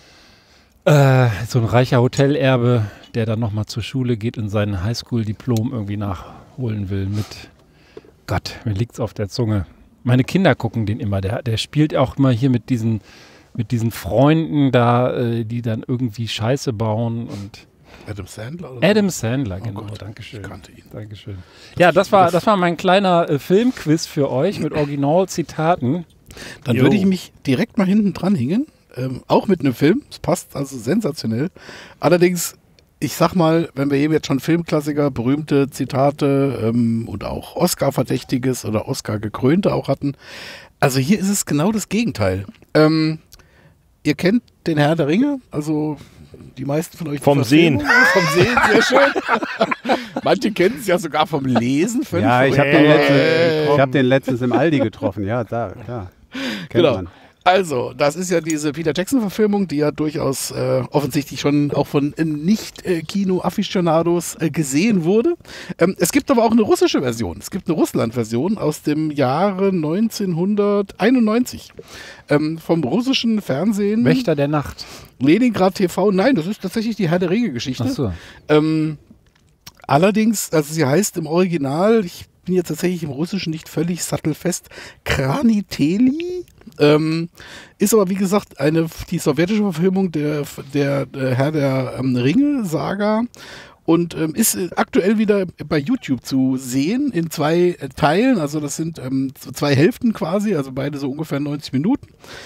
Äh, so ein reicher Hotelerbe, der dann nochmal zur Schule geht und sein Highschool-Diplom irgendwie nachholen will mit, Gott, mir liegt's auf der Zunge. Meine Kinder gucken den immer, der, der spielt auch immer hier mit diesen, mit diesen Freunden da, äh, die dann irgendwie Scheiße bauen und Adam Sandler? Oder Adam Sandler, Oh genau, Gott, dankeschön. ich kannte ihn. Dankeschön. Ja, das war, das war mein kleiner äh, Filmquiz für euch mit Originalzitaten. Dann Jo. würde ich mich direkt mal hinten dran hängen. Ähm, auch mit einem Film. Es passt also sensationell. Allerdings, ich sag mal, wenn wir eben jetzt schon Filmklassiker, berühmte Zitate ähm, und auch Oscar-Verdächtiges oder Oscar-gekrönte auch hatten. Also hier ist es genau das Gegenteil. Ähm, ihr kennt den Herr der Ringe, also die meisten von euch. die Vom Sehen. Verfilmung. Vom Sehen, sehr schön. Manche kennen es ja sogar vom Lesen. völlig Ja, ich habe den, verrückt. letztens- ich hab den letztens im Aldi getroffen. Ja, da, klar. Kennt Genau. man. Also, das ist ja diese Peter Jackson-Verfilmung, die ja durchaus äh, offensichtlich schon auch von äh, Nicht-Kino-Afficionados äh, gesehen wurde. Ähm, es gibt aber auch eine russische Version. Es gibt eine Russland-Version aus dem Jahre neunzehnhunderteinundneunzig. Ähm, vom russischen Fernsehen. Wächter der Nacht. Leningrad T V. Nein, das ist tatsächlich die Herr der Ringe-Geschichte. Ach so. Ähm, allerdings, also sie heißt im Original, ich bin jetzt tatsächlich im Russischen nicht völlig sattelfest, Kraniteli. Ähm, ist aber wie gesagt eine die sowjetische Verfilmung der, der, der Herr der ähm, Ringe-Saga und ähm, ist äh, aktuell wieder bei YouTube zu sehen in zwei äh, Teilen. Also das sind ähm, so zwei Hälften quasi, also beide so ungefähr neunzig Minuten.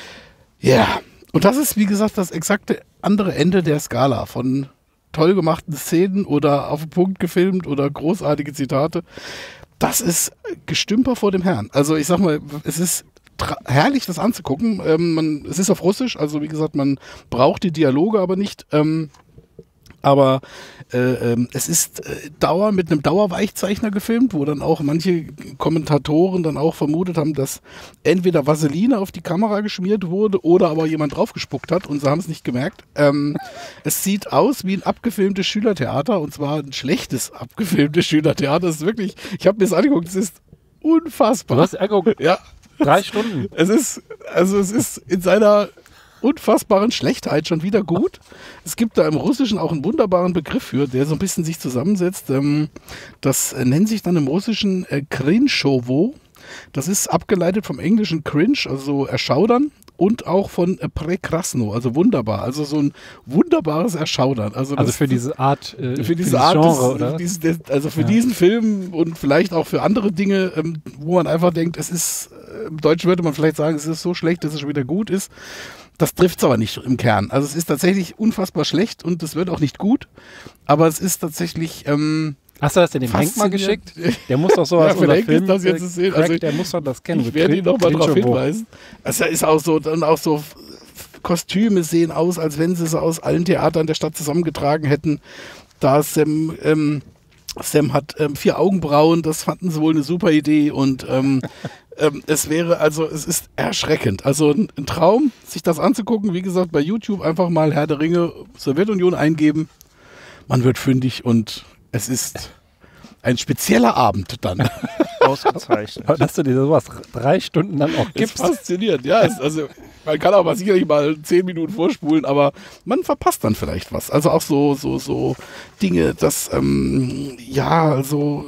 Ja, und das ist wie gesagt das exakte andere Ende der Skala von toll gemachten Szenen oder auf den Punkt gefilmt oder großartige Zitate. Das ist Gestümper vor dem Herrn. Also ich sag mal, es ist herrlich, das anzugucken. Ähm, man, es ist auf Russisch, also wie gesagt, man braucht die Dialoge aber nicht. Ähm, aber äh, ähm, es ist äh, Dauer mit einem Dauerweichzeichner gefilmt, wo dann auch manche Kommentatoren dann auch vermutet haben, dass entweder Vaseline auf die Kamera geschmiert wurde oder aber jemand draufgespuckt hat und sie haben es nicht gemerkt. Ähm, es sieht aus wie ein abgefilmtes Schülertheater und zwar ein schlechtes abgefilmtes Schülertheater. Das ist wirklich, ich habe mir das angeguckt, es ist unfassbar. Du hast angeguckt, ja. Drei Stunden. Es ist, also es ist in seiner unfassbaren Schlechtheit schon wieder gut. Es gibt da im Russischen auch einen wunderbaren Begriff für, der so ein bisschen sich zusammensetzt. Ähm, das äh, nennt sich dann im Russischen äh, Krinschowo. Das ist abgeleitet vom englischen Cringe, also erschaudern. Und auch von äh, Prekrasno, also wunderbar, also so ein wunderbares Erschaudern. Also, also das, für diese Art, äh, für, für diese dieses Art, Genre, des, oder? Dieses, des, also für ja. diesen Film und vielleicht auch für andere Dinge, ähm, wo man einfach denkt, es ist, äh, im Deutschen würde man vielleicht sagen, es ist so schlecht, dass es schon wieder gut ist. Das trifft es aber nicht im Kern. Also es ist tatsächlich unfassbar schlecht und es wird auch nicht gut, aber es ist tatsächlich... Ähm, Hast du das denn dem Henk mal geschickt? Der muss doch sowas ja, unser Henk Film, ist das jetzt äh, sehen. Also der muss doch das kennen. Ich werde ihn noch mal darauf hinweisen. Also ist auch so, dann auch so Kostüme sehen aus, als wenn sie sie aus allen Theatern der Stadt zusammengetragen hätten. Da Sam, ähm, Sam hat ähm, vier Augenbrauen, das fanden sie wohl eine super Idee und ähm, ähm, es wäre, also es ist erschreckend. Also ein, ein Traum, sich das anzugucken. Wie gesagt, bei YouTube einfach mal Herr der Ringe, Sowjetunion eingeben. Man wird fündig und es ist ein spezieller Abend dann. Ausgezeichnet. Dass du dir sowas drei Stunden dann auch gibst. Das ist faszinierend, ja. Es, also, man kann auch mal sicherlich mal zehn Minuten vorspulen, aber man verpasst dann vielleicht was. Also auch so, so, so Dinge, dass, ähm, ja, also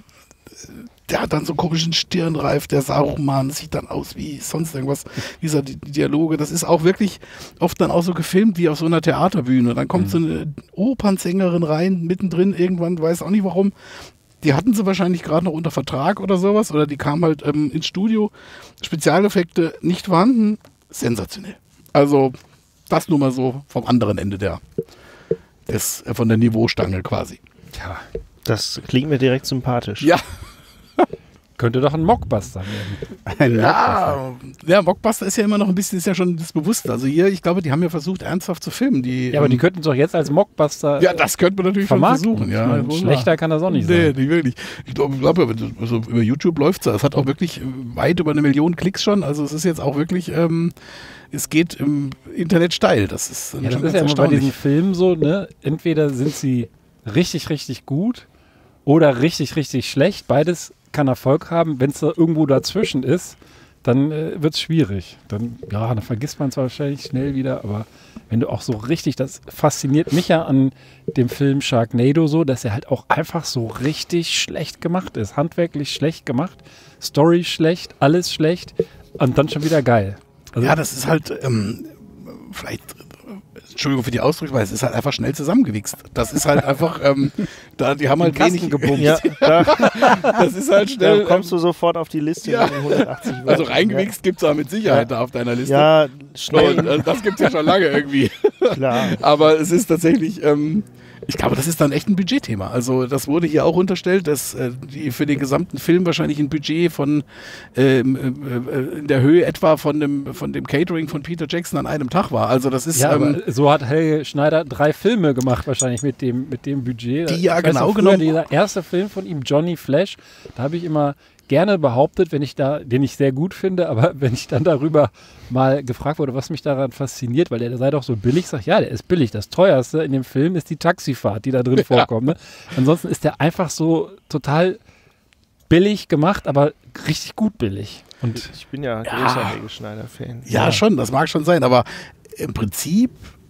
der hat dann so einen komischen Stirnreif, der Saruman, sieht dann aus wie sonst irgendwas, dieser die Dialoge, das ist auch wirklich oft dann auch so gefilmt wie auf so einer Theaterbühne. Dann kommt mhm. so eine Opernsängerin rein, mittendrin irgendwann, weiß auch nicht warum. Die hatten sie wahrscheinlich gerade noch unter Vertrag oder sowas, oder die kam halt ähm, ins Studio. Spezialeffekte nicht vorhanden, sensationell. Also das nur mal so vom anderen Ende der, des, äh, von der Niveaustange quasi. Ja, das klingt mir direkt sympathisch. Ja. Könnte doch ein Mockbuster werden. Ein ja, Mockbuster. Ja, Mockbuster ist ja immer noch ein bisschen, ist ja schon das Bewusste. Also hier, ich glaube, die haben ja versucht, ernsthaft zu filmen. Die, ja, aber ähm, die könnten es doch jetzt als Mockbuster Ja, das könnte man natürlich schon versuchen. Ja, meine, schlechter kann das auch nicht nee, sein. Nee, nicht wirklich. Ich glaube, glaub, also über YouTube läuft es. Es hat auch wirklich weit über eine Million Klicks schon. Also es ist jetzt auch wirklich, ähm, es geht im Internet steil. Das ist, ja, das ist ja immer bei diesen Filmen so, ne? Entweder sind sie richtig, richtig gut oder richtig, richtig schlecht. Beides kann Erfolg haben. Wenn es da irgendwo dazwischen ist, dann äh, wird es schwierig. Dann, ja, dann vergisst man es wahrscheinlich schnell wieder, aber wenn du auch so richtig, das fasziniert mich ja an dem Film Sharknado so, dass er halt auch einfach so richtig schlecht gemacht ist. Handwerklich schlecht gemacht, Story schlecht, alles schlecht und dann schon wieder geil. Also, ja, das ist halt ähm, vielleicht... Entschuldigung für die Ausdrucksweise, es ist halt einfach schnell zusammengewichst. Das ist halt einfach, ähm, da, die haben halt wenig gebumst. Ja, da, das ist halt schnell. Da kommst du sofort auf die Liste ja. mit den hundertachtzig Wörtern. Also reingewichst gibt es da mit Sicherheit ja. da auf deiner Liste. Ja, schnell. Und, äh, das gibt es ja schon lange irgendwie. Klar. Aber es ist tatsächlich, ähm, ich glaube, das ist dann echt ein Budgetthema. Also das wurde hier auch unterstellt, dass äh, die für den gesamten Film wahrscheinlich ein Budget von ähm, äh, in der Höhe etwa von dem, von dem Catering von Peter Jackson an einem Tag war. Also das ist ja, ähm, aber so hat Helge Schneider drei Filme gemacht wahrscheinlich mit dem, mit dem Budget. Die ja ich weiß genau noch, früher, genommen. Dieser erste Film von ihm, Johnny Flash, da habe ich immer gerne behauptet, wenn ich da, den ich sehr gut finde, aber wenn ich dann darüber mal gefragt wurde, was mich daran fasziniert, weil der sei doch so billig, sag ich, ja, der ist billig. Das teuerste in dem Film ist die Taxifahrt, die da drin ja. vorkommt. Ne? Ansonsten ist der einfach so total billig gemacht, aber richtig gut billig. Und ich bin ja großer ja, Helge Schneider-Fan. Ja, ja, schon, das mag schon sein, aber im Prinzip,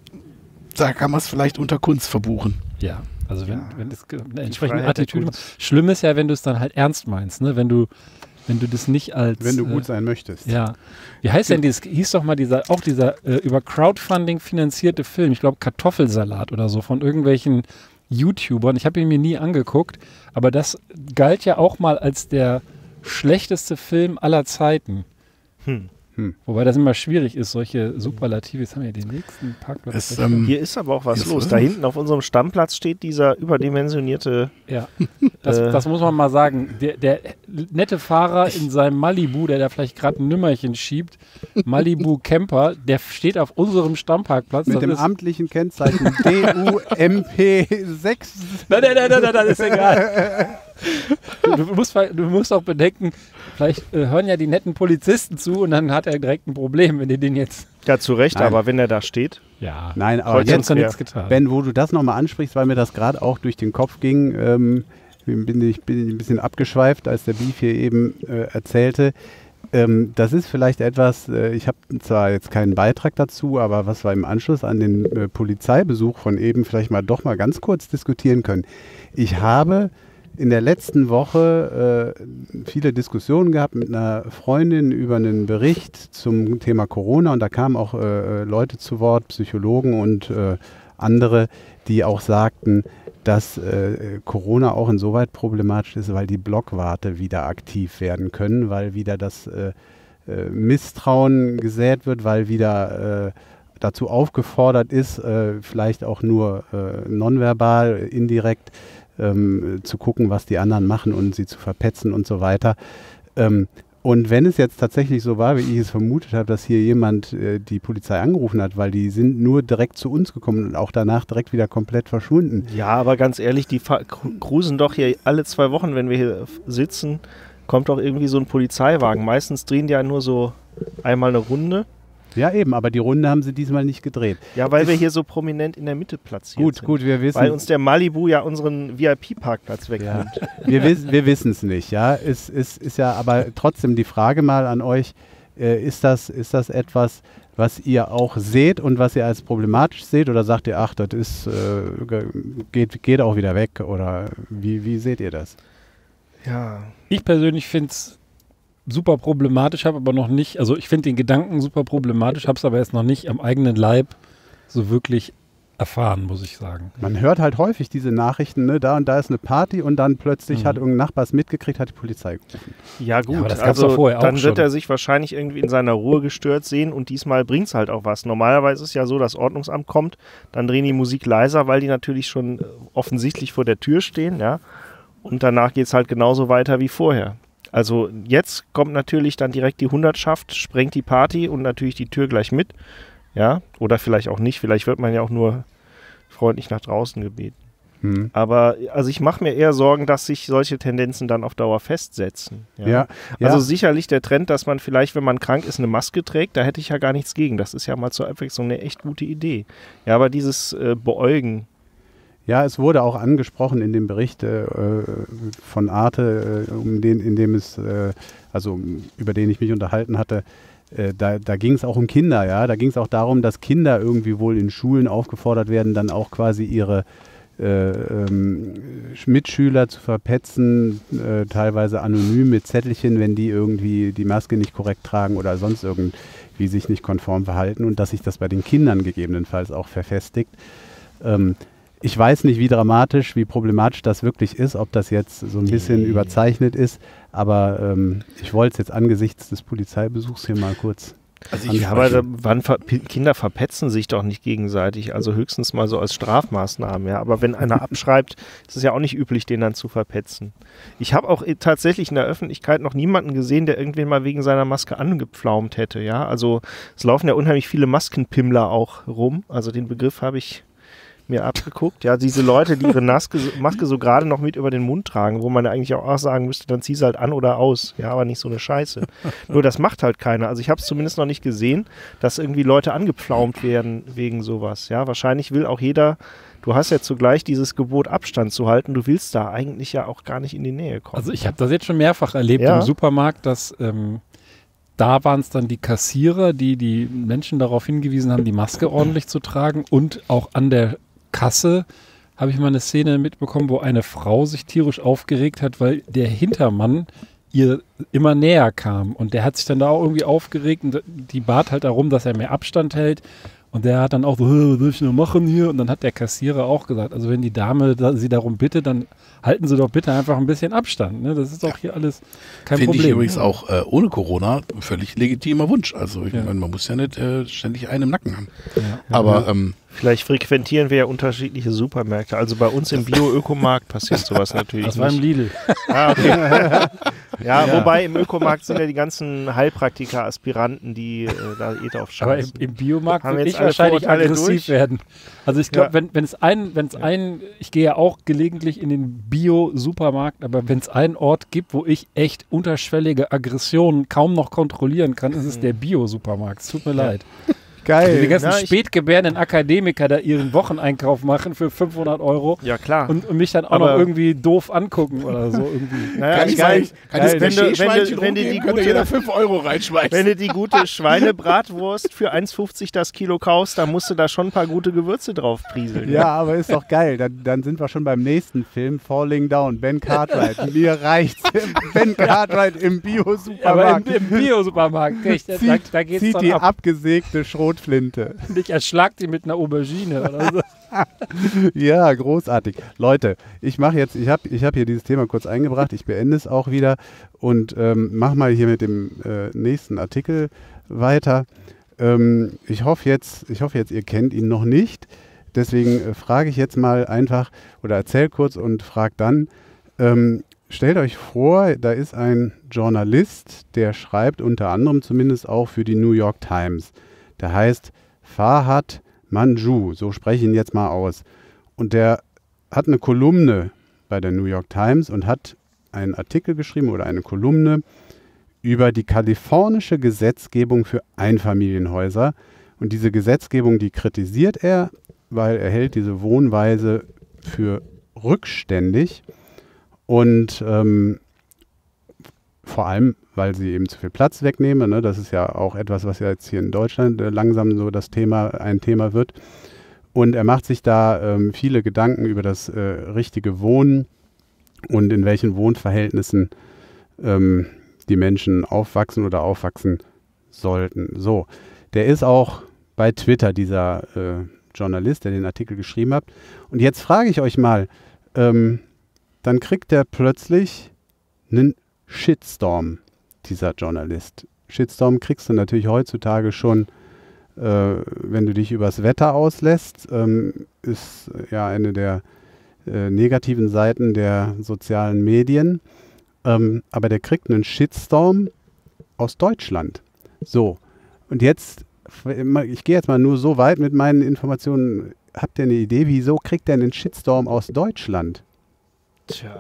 da kann man es vielleicht unter Kunst verbuchen. Ja. Also wenn, ja. wenn das eine entsprechende Attitüde schlimm ist ja, wenn du es dann halt ernst meinst, ne? Wenn du, wenn du das nicht als wenn du gut äh, sein möchtest. Ja. Wie heißt denn dieses, hieß doch mal dieser, auch dieser äh, über Crowdfunding finanzierte Film, ich glaube Kartoffelsalat oder so, von irgendwelchen YouTubern. Ich habe ihn mir nie angeguckt, aber das galt ja auch mal als der schlechteste Film aller Zeiten. Hm. Hm. Wobei das immer schwierig ist, solche Superlative. Jetzt haben wir ja den nächsten Parkplatz. Es, ähm, hier ist aber auch was los. Da hinten auf unserem Stammplatz steht dieser überdimensionierte... Ja, das, äh, das muss man mal sagen. Der, der nette Fahrer in seinem Malibu, der da vielleicht gerade ein Nümmerchen schiebt, Malibu Camper, der steht auf unserem Stammparkplatz. Mit das dem ist amtlichen Kennzeichen D U M P sechs. Nein, nein, nein, nein, nein, das ist egal. Du, du, musst, du musst auch bedenken, vielleicht äh, hören ja die netten Polizisten zu und dann hat er direkt ein Problem, wenn ihr den jetzt... Ja, zu Recht, Nein. aber wenn er da steht... Ja, Nein, aber jetzt jetzt, nichts getan. Ben, wo du das nochmal ansprichst, weil mir das gerade auch durch den Kopf ging, ähm, bin ich, bin ich ein bisschen abgeschweift, als der Beef hier eben äh, erzählte. Ähm, das ist vielleicht etwas, äh, ich habe zwar jetzt keinen Beitrag dazu, aber was wir im Anschluss an den äh, Polizeibesuch von eben vielleicht mal doch mal ganz kurz diskutieren können. Ich habe in der letzten Woche äh, viele Diskussionen gehabt mit einer Freundin über einen Bericht zum Thema Corona und da kamen auch äh, Leute zu Wort, Psychologen und äh, andere, die auch sagten, dass äh, Corona auch insoweit problematisch ist, weil die Blockwarte wieder aktiv werden können, weil wieder das äh, äh, Misstrauen gesät wird, weil wieder äh, dazu aufgefordert ist, äh, vielleicht auch nur äh, nonverbal, indirekt ähm, zu gucken, was die anderen machen und sie zu verpetzen und so weiter. Ähm, Und wenn es jetzt tatsächlich so war, wie ich es vermutet habe, dass hier jemand äh, die Polizei angerufen hat, weil die sind nur direkt zu uns gekommen und auch danach direkt wieder komplett verschwunden. Ja, aber ganz ehrlich, die cruisen doch hier alle zwei Wochen, wenn wir hier sitzen, kommt doch irgendwie so ein Polizeiwagen. Meistens drehen die ja nur so einmal eine Runde. Ja, eben, aber die Runde haben sie diesmal nicht gedreht. Ja, weil wir hier so prominent in der Mitte platziert gut, sind. Gut, wir wissen. Weil uns der Malibu ja unseren V I P-Parkplatz wegnimmt. Ja. Wir, wiss, wir wissen es nicht, ja. Es ist, ist ja aber trotzdem die Frage mal an euch, äh, ist das, ist das etwas, was ihr auch seht und was ihr als problematisch seht oder sagt ihr, ach, das ist, äh, geht, geht auch wieder weg oder wie, wie seht ihr das? Ja. Ich persönlich finde es super problematisch, habe aber noch nicht, also ich finde den Gedanken super problematisch, habe es aber jetzt noch nicht am eigenen Leib so wirklich erfahren, muss ich sagen. Man hört halt häufig diese Nachrichten, ne, da und da ist eine Party und dann plötzlich mhm. hat irgendein Nachbar es mitgekriegt, hat die Polizei gerufen. Ja gut, ja, aber das also gab's doch vorher auch dann wird schon. er sich wahrscheinlich irgendwie in seiner Ruhe gestört sehen und diesmal bringt es halt auch was. Normalerweise ist es ja so, das Ordnungsamt kommt, dann drehen die Musik leiser, weil die natürlich schon offensichtlich vor der Tür stehen, ja, und danach geht es halt genauso weiter wie vorher. Also jetzt kommt natürlich dann direkt die Hundertschaft, sprengt die Party und natürlich die Tür gleich mit. Ja, oder vielleicht auch nicht. Vielleicht wird man ja auch nur freundlich nach draußen gebeten. Hm. Aber also ich mache mir eher Sorgen, dass sich solche Tendenzen dann auf Dauer festsetzen. Ja? Ja, ja. Also sicherlich der Trend, dass man vielleicht, wenn man krank ist, eine Maske trägt, da hätte ich ja gar nichts gegen. Das ist ja mal zur Abwechslung eine echt gute Idee. Ja, aber dieses äh, Beäugen. Ja, es wurde auch angesprochen in dem Bericht äh, von Arte, äh, um den, in dem es, äh, also über den ich mich unterhalten hatte, äh, da, da ging es auch um Kinder, ja. Da ging es auch darum, dass Kinder irgendwie wohl in Schulen aufgefordert werden, dann auch quasi ihre äh, ähm, Mitschüler zu verpetzen, äh, teilweise anonym mit Zettelchen, wenn die irgendwie die Maske nicht korrekt tragen oder sonst irgendwie sich nicht konform verhalten und dass sich das bei den Kindern gegebenenfalls auch verfestigt. Ähm, Ich weiß nicht, wie dramatisch, wie problematisch das wirklich ist, ob das jetzt so ein bisschen nee. überzeichnet ist, aber ähm, ich wollte es jetzt angesichts des Polizeibesuchs hier mal kurz. Also ich, ja, aber da, wann ver Kinder verpetzen sich doch nicht gegenseitig, also höchstens mal so als Strafmaßnahmen, ja. Aber wenn einer abschreibt, ist es ja auch nicht üblich, den dann zu verpetzen. Ich habe auch tatsächlich in der Öffentlichkeit noch niemanden gesehen, der irgendwen mal wegen seiner Maske angepflaumt hätte, ja. Also es laufen ja unheimlich viele Maskenpimmler auch rum, also den Begriff habe ich mir abgeguckt. Ja, diese Leute, die ihre Maske, Maske so gerade noch mit über den Mund tragen, wo man eigentlich auch sagen müsste, dann zieh sie halt an oder aus. Ja, aber nicht so eine Scheiße. Nur das macht halt keiner. Also ich habe es zumindest noch nicht gesehen, dass irgendwie Leute angepflaumt werden wegen sowas. Ja, wahrscheinlich will auch jeder, du hast ja zugleich dieses Gebot, Abstand zu halten. Du willst da eigentlich ja auch gar nicht in die Nähe kommen. Also ich habe das jetzt schon mehrfach erlebt ja. im Supermarkt, dass ähm, da waren es dann die Kassierer, die die Menschen darauf hingewiesen haben, die Maske ordentlich zu tragen und auch an der Kasse habe ich mal eine Szene mitbekommen, wo eine Frau sich tierisch aufgeregt hat, weil der Hintermann ihr immer näher kam. Und der hat sich dann da auch irgendwie aufgeregt und die bat halt darum, dass er mehr Abstand hält. Und der hat dann auch so, was soll ich noch machen hier? Und dann hat der Kassierer auch gesagt, also wenn die Dame da, sie darum bittet, dann halten Sie doch bitte einfach ein bisschen Abstand. Ne? Das ist doch hier alles kein Find Problem. Finde ich übrigens auch äh, ohne Corona völlig legitimer Wunsch. Also ich ja. meine, man muss ja nicht äh, ständig einen im Nacken haben. Ja. Aber ähm, vielleicht frequentieren wir ja unterschiedliche Supermärkte. Also bei uns im Bio-Ökomarkt passiert sowas natürlich Das war im Lidl. Ah, okay. ja, ja, wobei im Ökomarkt sind ja die ganzen Heilpraktiker, Aspiranten, die äh, da eh drauf schauen. Aber im, im Biomarkt Haben würde jetzt ich alle wahrscheinlich Vorurteile aggressiv durch? werden. Also ich glaube, Ja. wenn, wenn es ein, wenn es Ja. ein, ich gehe ja auch gelegentlich in den Bio-Supermarkt, aber wenn es einen Ort gibt, wo ich echt unterschwellige Aggressionen kaum noch kontrollieren kann, ist es der Bio-Supermarkt. Es tut mir Ja. leid. Geil. Die ganzen Na, ich- spätgebärenden Akademiker da ihren Wocheneinkauf machen für fünfhundert Euro Ja, klar. und, und mich dann auch Aber- noch irgendwie doof angucken oder so irgendwie. Naja, Kann ich geil. sagen, kann ich Geil. das Wenn du- wenn du- Schweinchen wenn du die rumgeben, könnte gute- jeder fünf Euro reinschmeißen. Wenn du die gute Schweinebratwurst für eins fünfzig das Kilo kaufst, dann musst du da schon ein paar gute Gewürze drauf prieseln. Ja, aber ist doch geil. Dann, dann sind wir schon beim nächsten Film, Falling Down, Ben Cartwright. Mir reicht's. Ben Cartwright im Aber Bio-Supermarkt. im, im Bio-Supermarkt, echt, da, Zieht, da geht's zieht dann die ab. abgesägte Schrotflinte. Ich erschlag die mit einer Aubergine oder so. Ja, großartig. Leute, ich mache jetzt, ich habe ich hab hier dieses Thema kurz eingebracht, ich beende es auch wieder und ähm, mache mal hier mit dem äh, nächsten Artikel weiter. Ähm, ich hoffe jetzt, ich hoffe jetzt, ihr kennt ihn noch nicht. Deswegen äh, frage ich jetzt mal einfach oder erzähl kurz und frag dann. Ähm, stellt euch vor, da ist ein Journalist, der schreibt unter anderem zumindest auch für die New York Times. Der heißt Farhad Manjoo, so spreche ich ihn jetzt mal aus. Und der hat eine Kolumne bei der New York Times und hat einen Artikel geschrieben oder eine Kolumne über die kalifornische Gesetzgebung für Einfamilienhäuser. Und diese Gesetzgebung, die kritisiert er, weil er hält diese Wohnweise für rückständig und ähm, vor allem, weil sie eben zu viel Platz wegnehmen. Ne? Das ist ja auch etwas, was ja jetzt hier in Deutschland äh, langsam so das Thema, ein Thema wird. Und er macht sich da ähm, viele Gedanken über das äh, richtige Wohnen und in welchen Wohnverhältnissen ähm, die Menschen aufwachsen oder aufwachsen sollten. So, der ist auch bei Twitter, dieser äh, Journalist, der den Artikel geschrieben hat. Und jetzt frage ich euch mal, ähm, dann kriegt der plötzlich einen Shitstorm, dieser Journalist. Shitstorm kriegst du natürlich heutzutage schon, äh, wenn du dich übers Wetter auslässt, ähm, ist äh, ja eine der äh, negativen Seiten der sozialen Medien. Ähm, aber der kriegt einen Shitstorm aus Deutschland. So, und jetzt, ich gehe jetzt mal nur so weit mit meinen Informationen. Habt ihr eine Idee, wieso kriegt der einen Shitstorm aus Deutschland? Tja.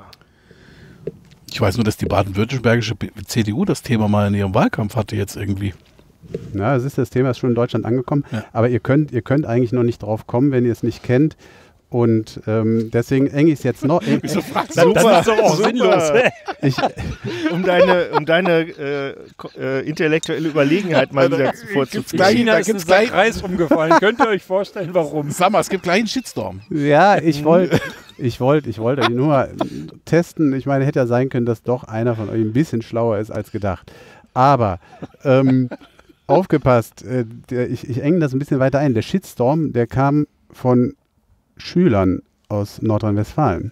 Ich weiß nur, dass die baden-württembergische C D U das Thema mal in ihrem Wahlkampf hatte jetzt irgendwie. Ja, das ist das Thema, ist schon in Deutschland angekommen. Ja. Aber ihr könnt, ihr könnt eigentlich noch nicht drauf kommen, wenn ihr es nicht kennt. Und ähm, deswegen eng ich es jetzt noch. Eng, Wieso fragst Super, Das ist doch auch super. sinnlos. ich, Um deine, um deine äh, ko- äh, intellektuelle Überlegenheit mal wieder vorzuführen. gleich- China da ist ein gibt's gleich- Kreis umgefallen. Könnt ihr euch vorstellen, warum? Sag mal, es gibt gleich einen Shitstorm. ja, ich wollte, ich wollte, ich wollte nur mal testen. Ich meine, hätte ja sein können, dass doch einer von euch ein bisschen schlauer ist als gedacht. Aber ähm, aufgepasst, äh, der, ich, ich enge das ein bisschen weiter ein. Der Shitstorm, der kam von Schülern aus Nordrhein-Westfalen.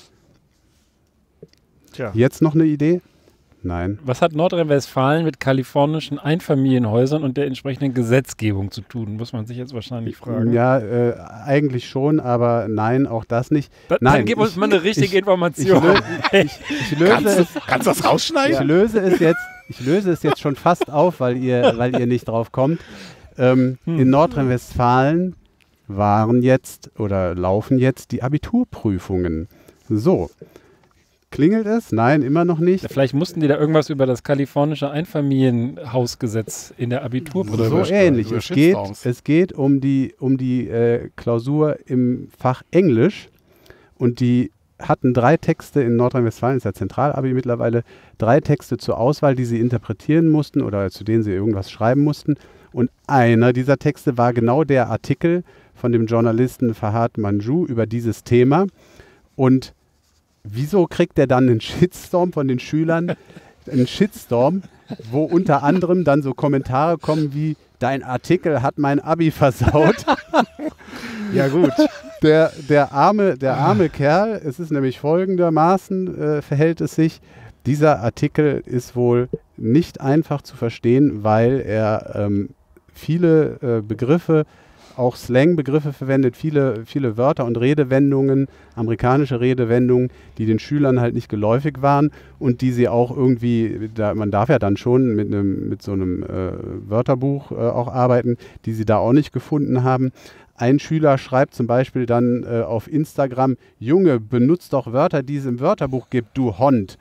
Tja. Jetzt noch eine Idee? Nein. Was hat Nordrhein-Westfalen mit kalifornischen Einfamilienhäusern und der entsprechenden Gesetzgebung zu tun, muss man sich jetzt wahrscheinlich fragen. Ja, äh, eigentlich schon, aber nein, auch das nicht. Da, nein, dann gib uns ich- mal eine richtige ich- Information. Ich, lö ich, ich, löse Kannst du, es, kannst du das rausschneiden? ich löse es jetzt, ich löse es jetzt schon fast auf, weil ihr, weil ihr nicht drauf kommt. Ähm, Hm. In Nordrhein-Westfalen waren jetzt oder laufen jetzt die Abiturprüfungen. So. Klingelt es? Nein, immer noch nicht. Vielleicht mussten die da irgendwas über das kalifornische Einfamilienhausgesetz in der Abitur Oder So über- ähnlich. über Es geht, Shitstorms. es geht um die, um die äh, Klausur im Fach Englisch und die hatten drei Texte in Nordrhein-Westfalen, ist ja Zentralabi mittlerweile, drei Texte zur Auswahl, die sie interpretieren mussten oder zu denen sie irgendwas schreiben mussten. Und einer dieser Texte war genau der Artikel von dem Journalisten Farhad Manjoo über dieses Thema. Und wieso kriegt er dann einen Shitstorm von den Schülern? Einen Shitstorm, wo unter anderem dann so Kommentare kommen wie, dein Artikel hat mein Abi versaut. Ja, gut. Der, der, arme, der arme Kerl, es ist nämlich folgendermaßen, äh, verhält es sich. Dieser Artikel ist wohl nicht einfach zu verstehen, weil er ähm, viele äh, Begriffe, auch Slang-Begriffe verwendet, viele, viele Wörter und Redewendungen, amerikanische Redewendungen, die den Schülern halt nicht geläufig waren und die sie auch irgendwie, da, man darf ja dann schon mit, einem, mit so einem äh, Wörterbuch äh, auch arbeiten, die sie da auch nicht gefunden haben. Ein Schüler schreibt zum Beispiel dann äh, auf Instagram, Junge, benutzt doch Wörter, die es im Wörterbuch gibt, du Hond.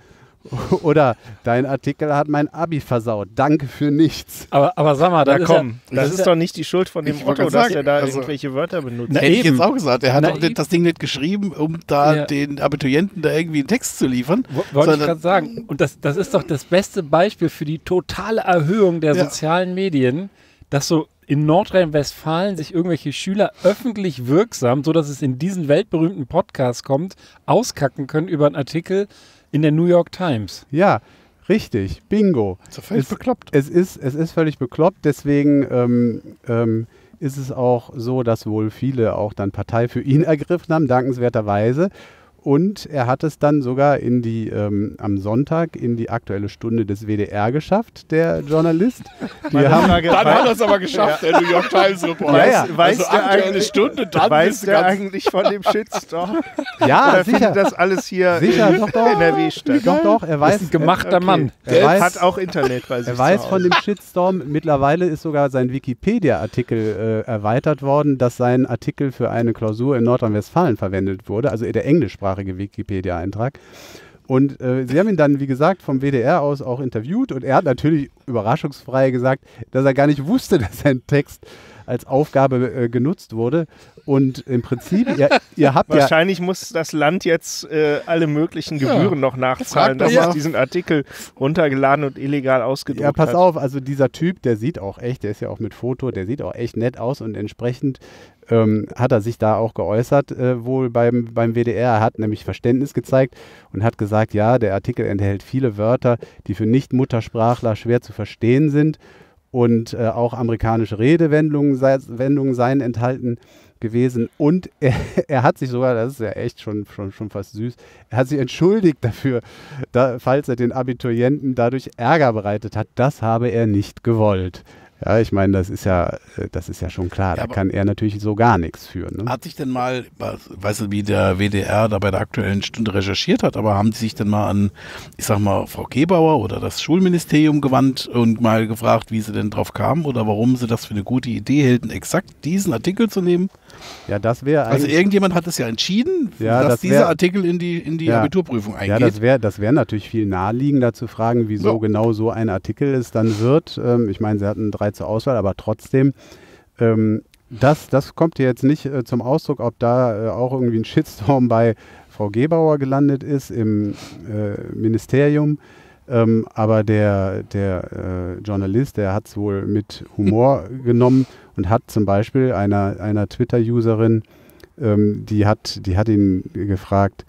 Oder dein Artikel hat mein Abi versaut. Danke für nichts. Aber, aber sag mal, das Na ist komm, ja, das, ist ja, doch nicht die Schuld von dem Ich wollte Otto, gerade dass sagen, er da also- irgendwelche Wörter benutzt. Na, Hätte ich eben. jetzt auch gesagt. Er hat Na, doch nicht, eben. das Ding nicht geschrieben, um da Ja. den Abiturienten da irgendwie einen Text zu liefern. Wo- Wollte ich sondern- gerade sagen. Und das, das ist doch das beste Beispiel für die totale Erhöhung der Ja. sozialen Medien, dass so in Nordrhein-Westfalen sich irgendwelche Schüler öffentlich wirksam, so dass es in diesen weltberühmten Podcast kommt, auskacken können über einen Artikel in der New York Times. Ja, richtig. Bingo. Ist doch völlig es, bekloppt. Es ist, es ist völlig bekloppt. Deswegen ähm, ähm, ist es auch so, dass wohl viele auch dann Partei für ihn ergriffen haben, dankenswerterweise. Und er hat es dann sogar in die, ähm, am Sonntag in die Aktuelle Stunde des W D R geschafft, der Journalist. Die Meine haben, Frage, Dann wei- hat er es aber geschafft, der New York Times Reporter. Ja, ja. Weiß Also der aktuelle eigentlich- Stunde, dann weiß bist du der ganz- eigentlich von dem Shitstorm? ja, Oder sicher. findet das alles hier Sicher, in doch, doch. N R W statt? Doch, doch, er Das weiß, ist ein gemachter Okay. Mann. er weiß, Hat auch Internet bei sich Er weiß zu von Hause. dem Shitstorm. Mittlerweile ist sogar sein Wikipedia-Artikel äh, erweitert worden, dass sein Artikel für eine Klausur in Nordrhein-Westfalen verwendet wurde, also der englischsprachige Wikipedia-Eintrag. Und äh, sie haben ihn dann, wie gesagt, vom W D R aus auch interviewt und er hat natürlich überraschungsfrei gesagt, dass er gar nicht wusste, dass sein Text als Aufgabe äh, genutzt wurde. Und im Prinzip, ihr, ihr habt ja... Wahrscheinlich muss das Land jetzt äh, alle möglichen Gebühren noch nachzahlen, Frag doch dass mal. es diesen Artikel runtergeladen und illegal ausgedruckt Ja, pass hat. auf, also dieser Typ, der sieht auch echt, der ist ja auch mit Foto, der sieht auch echt nett aus und entsprechend ähm, hat er sich da auch geäußert, äh, wohl beim, beim W D R. Er hat nämlich Verständnis gezeigt und hat gesagt, ja, der Artikel enthält viele Wörter, die für Nicht-Muttersprachler schwer zu verstehen sind und äh, auch amerikanische Redewendungen sei, Wendungen seien enthalten gewesen und er, er hat sich sogar, das ist ja echt schon, schon, schon fast süß, er hat sich entschuldigt dafür, da, falls er den Abiturienten dadurch Ärger bereitet hat. Das habe er nicht gewollt. Ja, ich meine, das ist ja, äh, das ist ja schon klar, Ja, da aber- kann er natürlich so gar nichts für. Ne? Hat sich denn mal, weißt du, wie der W D R da bei der Aktuellen Stunde recherchiert hat, aber haben die sich denn mal an, ich sag mal, Frau Gebauer oder das Schulministerium gewandt und mal gefragt, wie sie denn drauf kamen oder warum sie das für eine gute Idee hielten, exakt diesen Artikel zu nehmen? Ja, das wäre Also eigentlich... irgendjemand hat es ja entschieden, Ja, dass das wär- dieser Artikel in die, in die Ja. Abiturprüfung eingeht. Ja, das wäre das wär natürlich viel naheliegender zu fragen, wieso Ja. genau so ein Artikel es dann wird. Ähm, ich meine, sie hatten drei zur Auswahl, aber trotzdem, ähm, das, das kommt hier jetzt nicht äh, zum Ausdruck, ob da äh, auch irgendwie ein Shitstorm bei Frau Gebauer gelandet ist im äh, Ministerium. Ähm, aber der, der äh, Journalist, der hat es wohl mit Humor genommen und hat zum Beispiel einer, einer Twitter-Userin, ähm, die, hat, die hat ihn gefragt,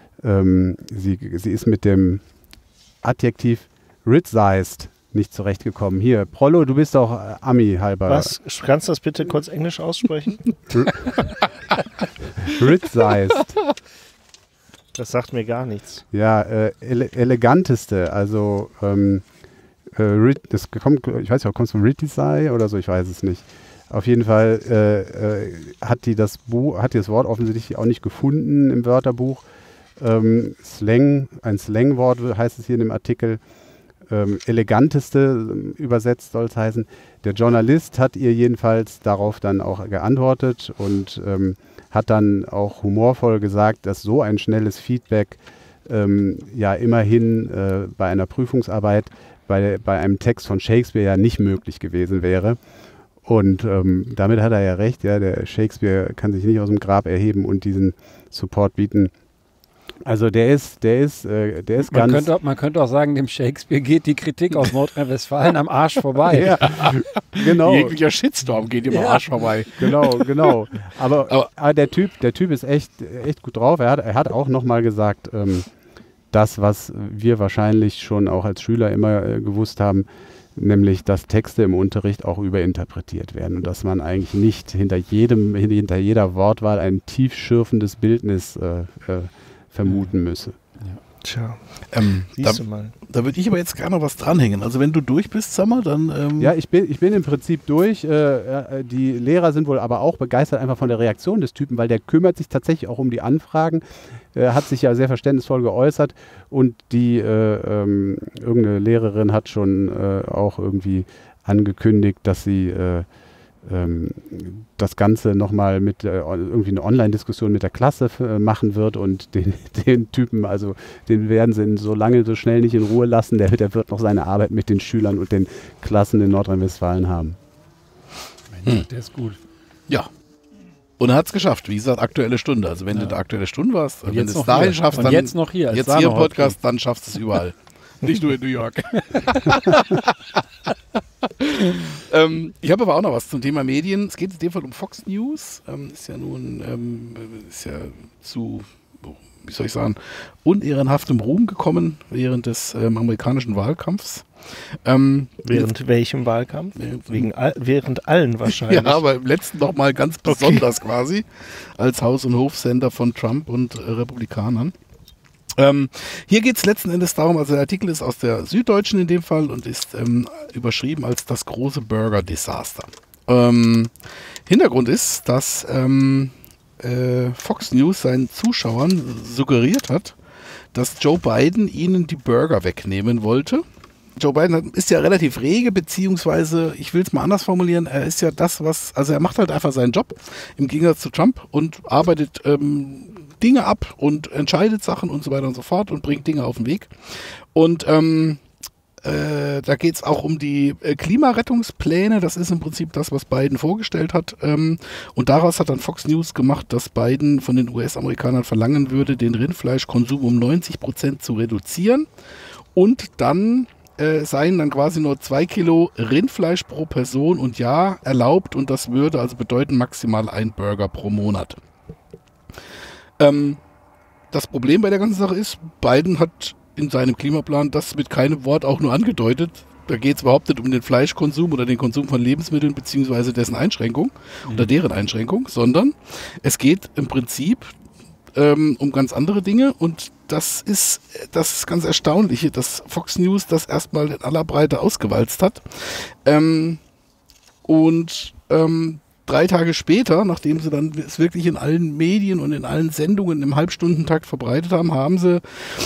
ähm, sie, sie ist mit dem Adjektiv Rizized nicht zurechtgekommen. Hier, Prollo, du bist doch äh, Ami halber. Was? Kannst du das bitte kurz Englisch aussprechen? Rizized. Das sagt mir gar nichts. Ja, äh, ele eleganteste, also ähm, äh, Rit das kommt, ich weiß nicht, kommt es von Ritizai oder so, ich weiß es nicht. Auf jeden Fall äh, äh, hat die das Buch, hat die das Wort offensichtlich auch nicht gefunden im Wörterbuch. Ähm, Slang, ein Slangwort heißt es hier in dem Artikel. Ähm, eleganteste ähm, übersetzt soll es heißen. Der Journalist hat ihr jedenfalls darauf dann auch geantwortet und ähm, hat dann auch humorvoll gesagt, dass so ein schnelles Feedback ähm, ja immerhin äh, bei einer Prüfungsarbeit bei, bei einem Text von Shakespeare ja nicht möglich gewesen wäre. Und ähm, damit hat er ja recht, ja, der Shakespeare kann sich nicht aus dem Grab erheben und diesen Support bieten. Also der ist, der ist, äh, der ist Man ganz... könnte, man könnte auch sagen, dem Shakespeare geht die Kritik aus Nordrhein-Westfalen am Arsch vorbei. ja, genau. Jeglicher Shitstorm geht ihm am Ja. Arsch vorbei. Genau, genau. Aber, Aber- aber der Typ, der Typ ist echt, echt gut drauf. Er hat, er hat auch nochmal gesagt, ähm, das, was wir wahrscheinlich schon auch als Schüler immer äh, gewusst haben, nämlich, dass Texte im Unterricht auch überinterpretiert werden und dass man eigentlich nicht hinter jedem, hinter jeder Wortwahl ein tiefschürfendes Bildnis äh, äh, vermuten müsse. Tja, Ähm, da siehst du mal. da würde ich aber jetzt gerne noch was dranhängen. Also wenn du durch bist, Sammer, dann... Ähm, Ja, ich bin, ich bin im Prinzip durch. Äh, äh, die Lehrer sind wohl aber auch begeistert einfach von der Reaktion des Typen, weil der kümmert sich tatsächlich auch um die Anfragen, äh, hat sich ja sehr verständnisvoll geäußert und die äh, ähm, irgendeine Lehrerin hat schon äh, auch irgendwie angekündigt, dass sie äh, ähm, das Ganze nochmal mit äh, irgendwie eine Online-Diskussion mit der Klasse äh, machen wird und den, den Typen, also den werden sie so lange, so schnell nicht in Ruhe lassen, der, der wird noch seine Arbeit mit den Schülern und den Klassen in Nordrhein-Westfalen haben. Mensch, hm. Der ist gut. Ja. Und er hat es geschafft. Wie gesagt, aktuelle Stunde. Also wenn ja. du da aktuelle Stunde warst, und wenn du es dahin hier. schaffst, und dann jetzt noch hier, jetzt hier im Podcast, dann schaffst du es überall. Nicht nur in New York. ähm, ich habe aber auch noch was zum Thema Medien. Es geht in dem Fall um Fox News. Ähm, ist ja nun ähm, ist ja zu, wie soll ich sagen, unehrenhaftem Ruhm gekommen während des ähm, amerikanischen Wahlkampfs. Ähm, während jetzt, welchem Wahlkampf? Während, Wegen all, während allen wahrscheinlich. Ja, aber im letzten noch mal ganz besonders okay. quasi als Haus- und Hofsender von Trump und äh, Republikanern. Ähm, hier geht es letzten Endes darum, also der Artikel ist aus der Süddeutschen in dem Fall und ist ähm, überschrieben als das große Burger-Desaster. Ähm, Hintergrund ist, dass ähm, äh, Fox News seinen Zuschauern suggeriert hat, dass Joe Biden ihnen die Burger wegnehmen wollte. Joe Biden ist ja relativ rege, beziehungsweise, ich will es mal anders formulieren, er ist ja das, was, also er macht halt einfach seinen Job im Gegensatz zu Trump und arbeitet ähm, Dinge ab und entscheidet Sachen und so weiter und so fort und bringt Dinge auf den Weg. Und ähm, äh, da geht es auch um die äh, Klimarettungspläne. Das ist im Prinzip das, was Biden vorgestellt hat. Ähm, und daraus hat dann Fox News gemacht, dass Biden von den U S-Amerikanern verlangen würde, den Rindfleischkonsum um neunzig Prozent zu reduzieren. Und dann äh, seien dann quasi nur zwei Kilo Rindfleisch pro Person und Jahr erlaubt. Und das würde also bedeuten maximal ein Burger pro Monat. Ähm, das Problem bei der ganzen Sache ist, Biden hat in seinem Klimaplan das mit keinem Wort auch nur angedeutet. Da geht es überhaupt nicht um den Fleischkonsum oder den Konsum von Lebensmitteln beziehungsweise dessen Einschränkung mhm. oder deren Einschränkung, sondern es geht im Prinzip ähm, um ganz andere Dinge und das ist das ganz Erstaunliche, dass Fox News das erstmal in aller Breite ausgewalzt hat. Ähm, und ähm, Drei Tage später, nachdem sie dann es wirklich in allen Medien und in allen Sendungen im Halbstundentakt verbreitet haben, haben sie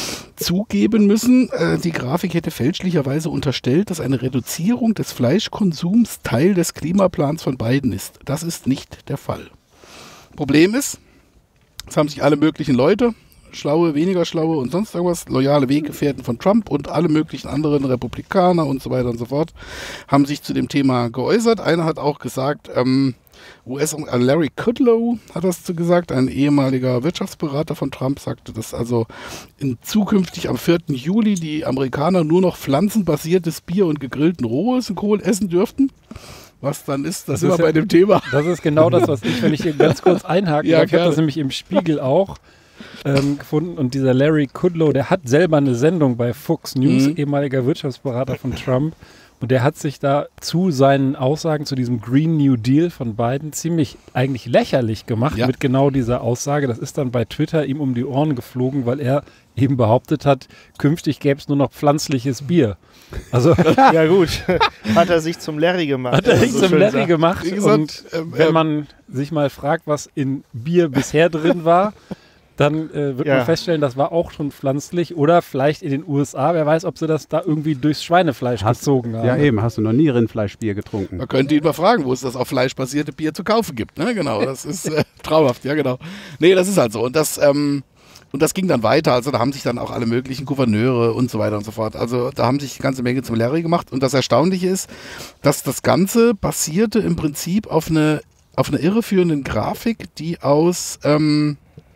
zugeben müssen, äh, die Grafik hätte fälschlicherweise unterstellt, dass eine Reduzierung des Fleischkonsums Teil des Klimaplans von Biden ist. Das ist nicht der Fall. Problem ist, es haben sich alle möglichen Leute, schlaue, weniger schlaue und sonst irgendwas, loyale Weggefährten von Trump und alle möglichen anderen Republikaner und so weiter und so fort, haben sich zu dem Thema geäußert. Einer hat auch gesagt, ähm, U S äh, Larry Kudlow hat das gesagt, ein ehemaliger Wirtschaftsberater von Trump, sagte, dass also in zukünftig am vierten Juli die Amerikaner nur noch pflanzenbasiertes Bier und gegrillten Rohkohl essen dürften. Was dann ist, das, das sind wir ja, bei dem Thema. Das ist genau das, was ich, wenn ich hier ganz kurz einhaken ja, darf, ich habe das nämlich im Spiegel auch ähm, gefunden und dieser Larry Kudlow, der hat selber eine Sendung bei Fox News, mhm. ehemaliger Wirtschaftsberater von Trump. Und der hat sich da zu seinen Aussagen zu diesem Green New Deal von Biden ziemlich eigentlich lächerlich gemacht ja. mit genau dieser Aussage. Das ist dann bei Twitter ihm um die Ohren geflogen, weil er eben behauptet hat, künftig gäbe es nur noch pflanzliches Bier. Also ja gut, hat er sich zum Larry gemacht. Hat er sich so zum Larry sagt. gemacht. Wie gesagt, und ähm, wenn man sich mal fragt, was in Bier bisher drin war, dann äh, wird ja. man feststellen, das war auch schon pflanzlich oder vielleicht in den U S A, wer weiß, ob sie das da irgendwie durchs Schweinefleisch hast, gezogen haben. Ja eben, hast du noch nie Rindfleischbier getrunken. Man könnte ihn mal fragen, wo es das auf fleischbasierte Bier zu kaufen gibt. Ne? Genau, das ist äh, traumhaft, ja genau. Nee, das ist halt so und das, ähm, und das ging dann weiter, also da haben sich dann auch alle möglichen Gouverneure und so weiter und so fort, also da haben sich eine ganze Menge zum Larry gemacht und das Erstaunliche ist, dass das Ganze basierte im Prinzip auf eine, auf einer irreführenden Grafik, die aus ähm,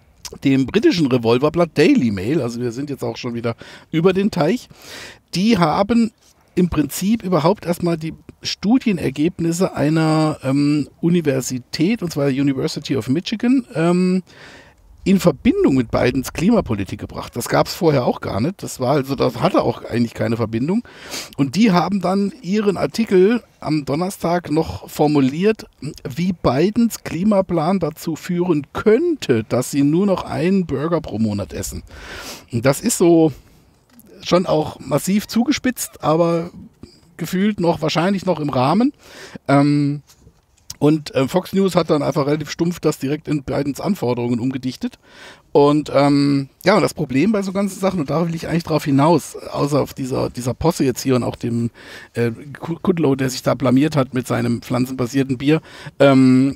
dem britischen Revolverblatt Daily Mail, also wir sind jetzt auch schon wieder über den Teich, die haben im Prinzip überhaupt erstmal die Studienergebnisse einer ähm, Universität, und zwar der University of Michigan, ähm, in Verbindung mit Bidens Klimapolitik gebracht. Das gab es vorher auch gar nicht. Das war also, das hatte auch eigentlich keine Verbindung. Und die haben dann ihren Artikel am Donnerstag noch formuliert, wie Bidens Klimaplan dazu führen könnte, dass sie nur noch einen Burger pro Monat essen. Und das ist so schon auch massiv zugespitzt, aber gefühlt noch, wahrscheinlich noch im Rahmen. Ähm, Und äh, Fox News hat dann einfach relativ stumpf das direkt in Bidens Anforderungen umgedichtet. Und ähm, ja, und das Problem bei so ganzen Sachen, und da will ich eigentlich drauf hinaus, außer auf dieser, dieser Posse jetzt hier und auch dem äh, Kudlow, der sich da blamiert hat mit seinem pflanzenbasierten Bier, ähm,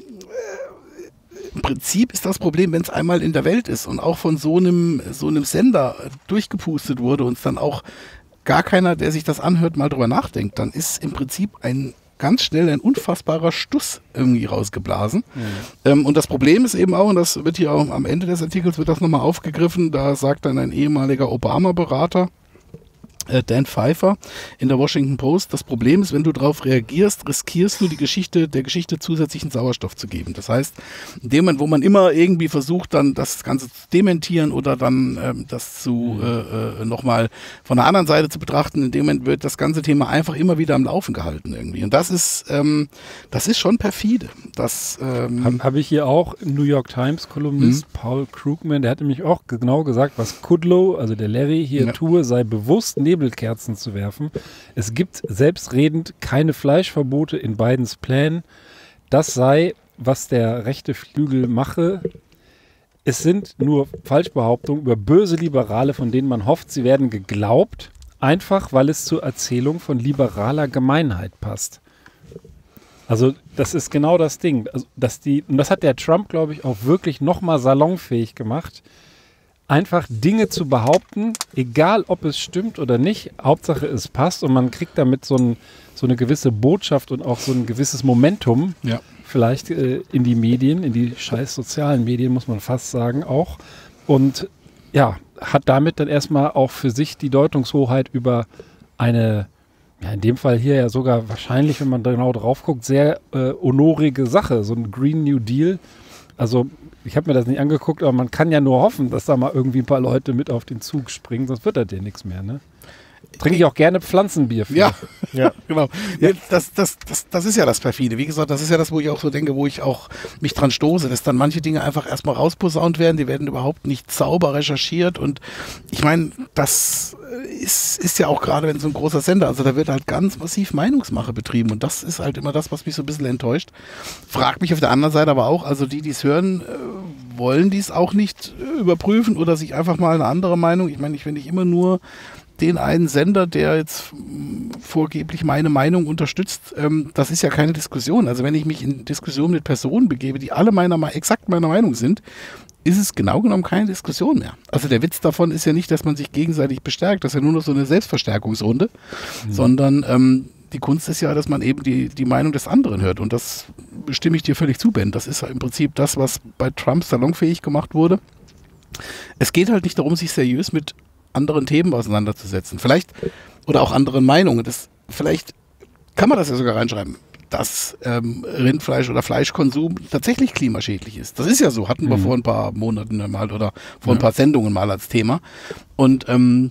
im Prinzip ist das Problem, wenn es einmal in der Welt ist und auch von so einem, so einem Sender durchgepustet wurde und es dann auch gar keiner, der sich das anhört, mal drüber nachdenkt, dann ist im Prinzip ein ganz schnell ein unfassbarer Stuss irgendwie rausgeblasen. Mhm. Ähm, und das Problem ist eben auch, und das wird hier auch am Ende des Artikels wird das nochmal aufgegriffen, da sagt dann ein ehemaliger Obama-Berater, Dan Pfeiffer in der Washington Post, das Problem ist, wenn du darauf reagierst, riskierst du die Geschichte, der Geschichte zusätzlichen Sauerstoff zu geben. Das heißt, in dem Moment, wo man immer irgendwie versucht, dann das Ganze zu dementieren oder dann ähm, das zu äh, äh, nochmal von der anderen Seite zu betrachten, in dem Moment wird das ganze Thema einfach immer wieder am Laufen gehalten irgendwie. Und das ist, ähm, das ist schon perfide. Das ähm, habe hab ich hier auch New York Times Kolumnist mhm. Paul Krugman, der hat nämlich auch genau gesagt, was Kudlow, also der Larry hier ja. tue, sei bewusst neben Nebelkerzen zu werfen. Es gibt selbstredend keine Fleischverbote in Bidens Plänen. Das sei, was der rechte Flügel mache. Es sind nur Falschbehauptungen über böse Liberale, von denen man hofft, sie werden geglaubt, einfach weil es zur Erzählung von liberaler Gemeinheit passt. Also das ist genau das Ding. Also, dass die, und das hat der Trump, glaube ich, auch wirklich nochmal salonfähig gemacht, einfach Dinge zu behaupten, egal ob es stimmt oder nicht, Hauptsache es passt und man kriegt damit so, ein, so eine gewisse Botschaft und auch so ein gewisses Momentum ja. vielleicht äh, in die Medien, in die scheiß sozialen Medien, muss man fast sagen auch. Und ja, hat damit dann erstmal auch für sich die Deutungshoheit über eine, ja in dem Fall hier ja sogar wahrscheinlich, wenn man da genau drauf guckt, sehr äh, honorige Sache, so ein Green New Deal. Also ich habe mir das nicht angeguckt, aber man kann ja nur hoffen, dass da mal irgendwie ein paar Leute mit auf den Zug springen, sonst wird das dir nichts mehr, ne? Trinke ich auch gerne Pflanzenbier für. Ja, ja. genau. Ja. Das, das, das, das ist ja das Perfide. Wie gesagt, das ist ja das, wo ich auch so denke, wo ich auch mich dran stoße, dass dann manche Dinge einfach erstmal rausposaunt werden, die werden überhaupt nicht sauber recherchiert und ich meine, das ist, ist ja auch gerade, wenn so ein großer Sender, also da wird halt ganz massiv Meinungsmache betrieben und das ist halt immer das, was mich so ein bisschen enttäuscht. Frag mich auf der anderen Seite aber auch, also die, die es hören, wollen die es auch nicht überprüfen oder sich einfach mal eine andere Meinung, ich meine, ich, wenn ich immer nur den einen Sender, der jetzt vorgeblich meine Meinung unterstützt, ähm, das ist ja keine Diskussion. Also wenn ich mich in Diskussionen mit Personen begebe, die alle meiner, exakt meiner Meinung sind, ist es genau genommen keine Diskussion mehr. Also der Witz davon ist ja nicht, dass man sich gegenseitig bestärkt, das ist ja nur noch so eine Selbstverstärkungsrunde, mhm. sondern ähm, die Kunst ist ja, dass man eben die, die Meinung des anderen hört und das stimme ich dir völlig zu, Ben. Das ist ja im Prinzip das, was bei Trump salonfähig gemacht wurde. Es geht halt nicht darum, sich seriös mit anderen Themen auseinanderzusetzen. Vielleicht, oder auch anderen Meinungen. Das, vielleicht kann man das ja sogar reinschreiben, dass ähm, Rindfleisch oder Fleischkonsum tatsächlich klimaschädlich ist. Das ist ja so, hatten wir mhm. vor ein paar Monaten mal oder vor ja. ein paar Sendungen mal als Thema. Und ähm,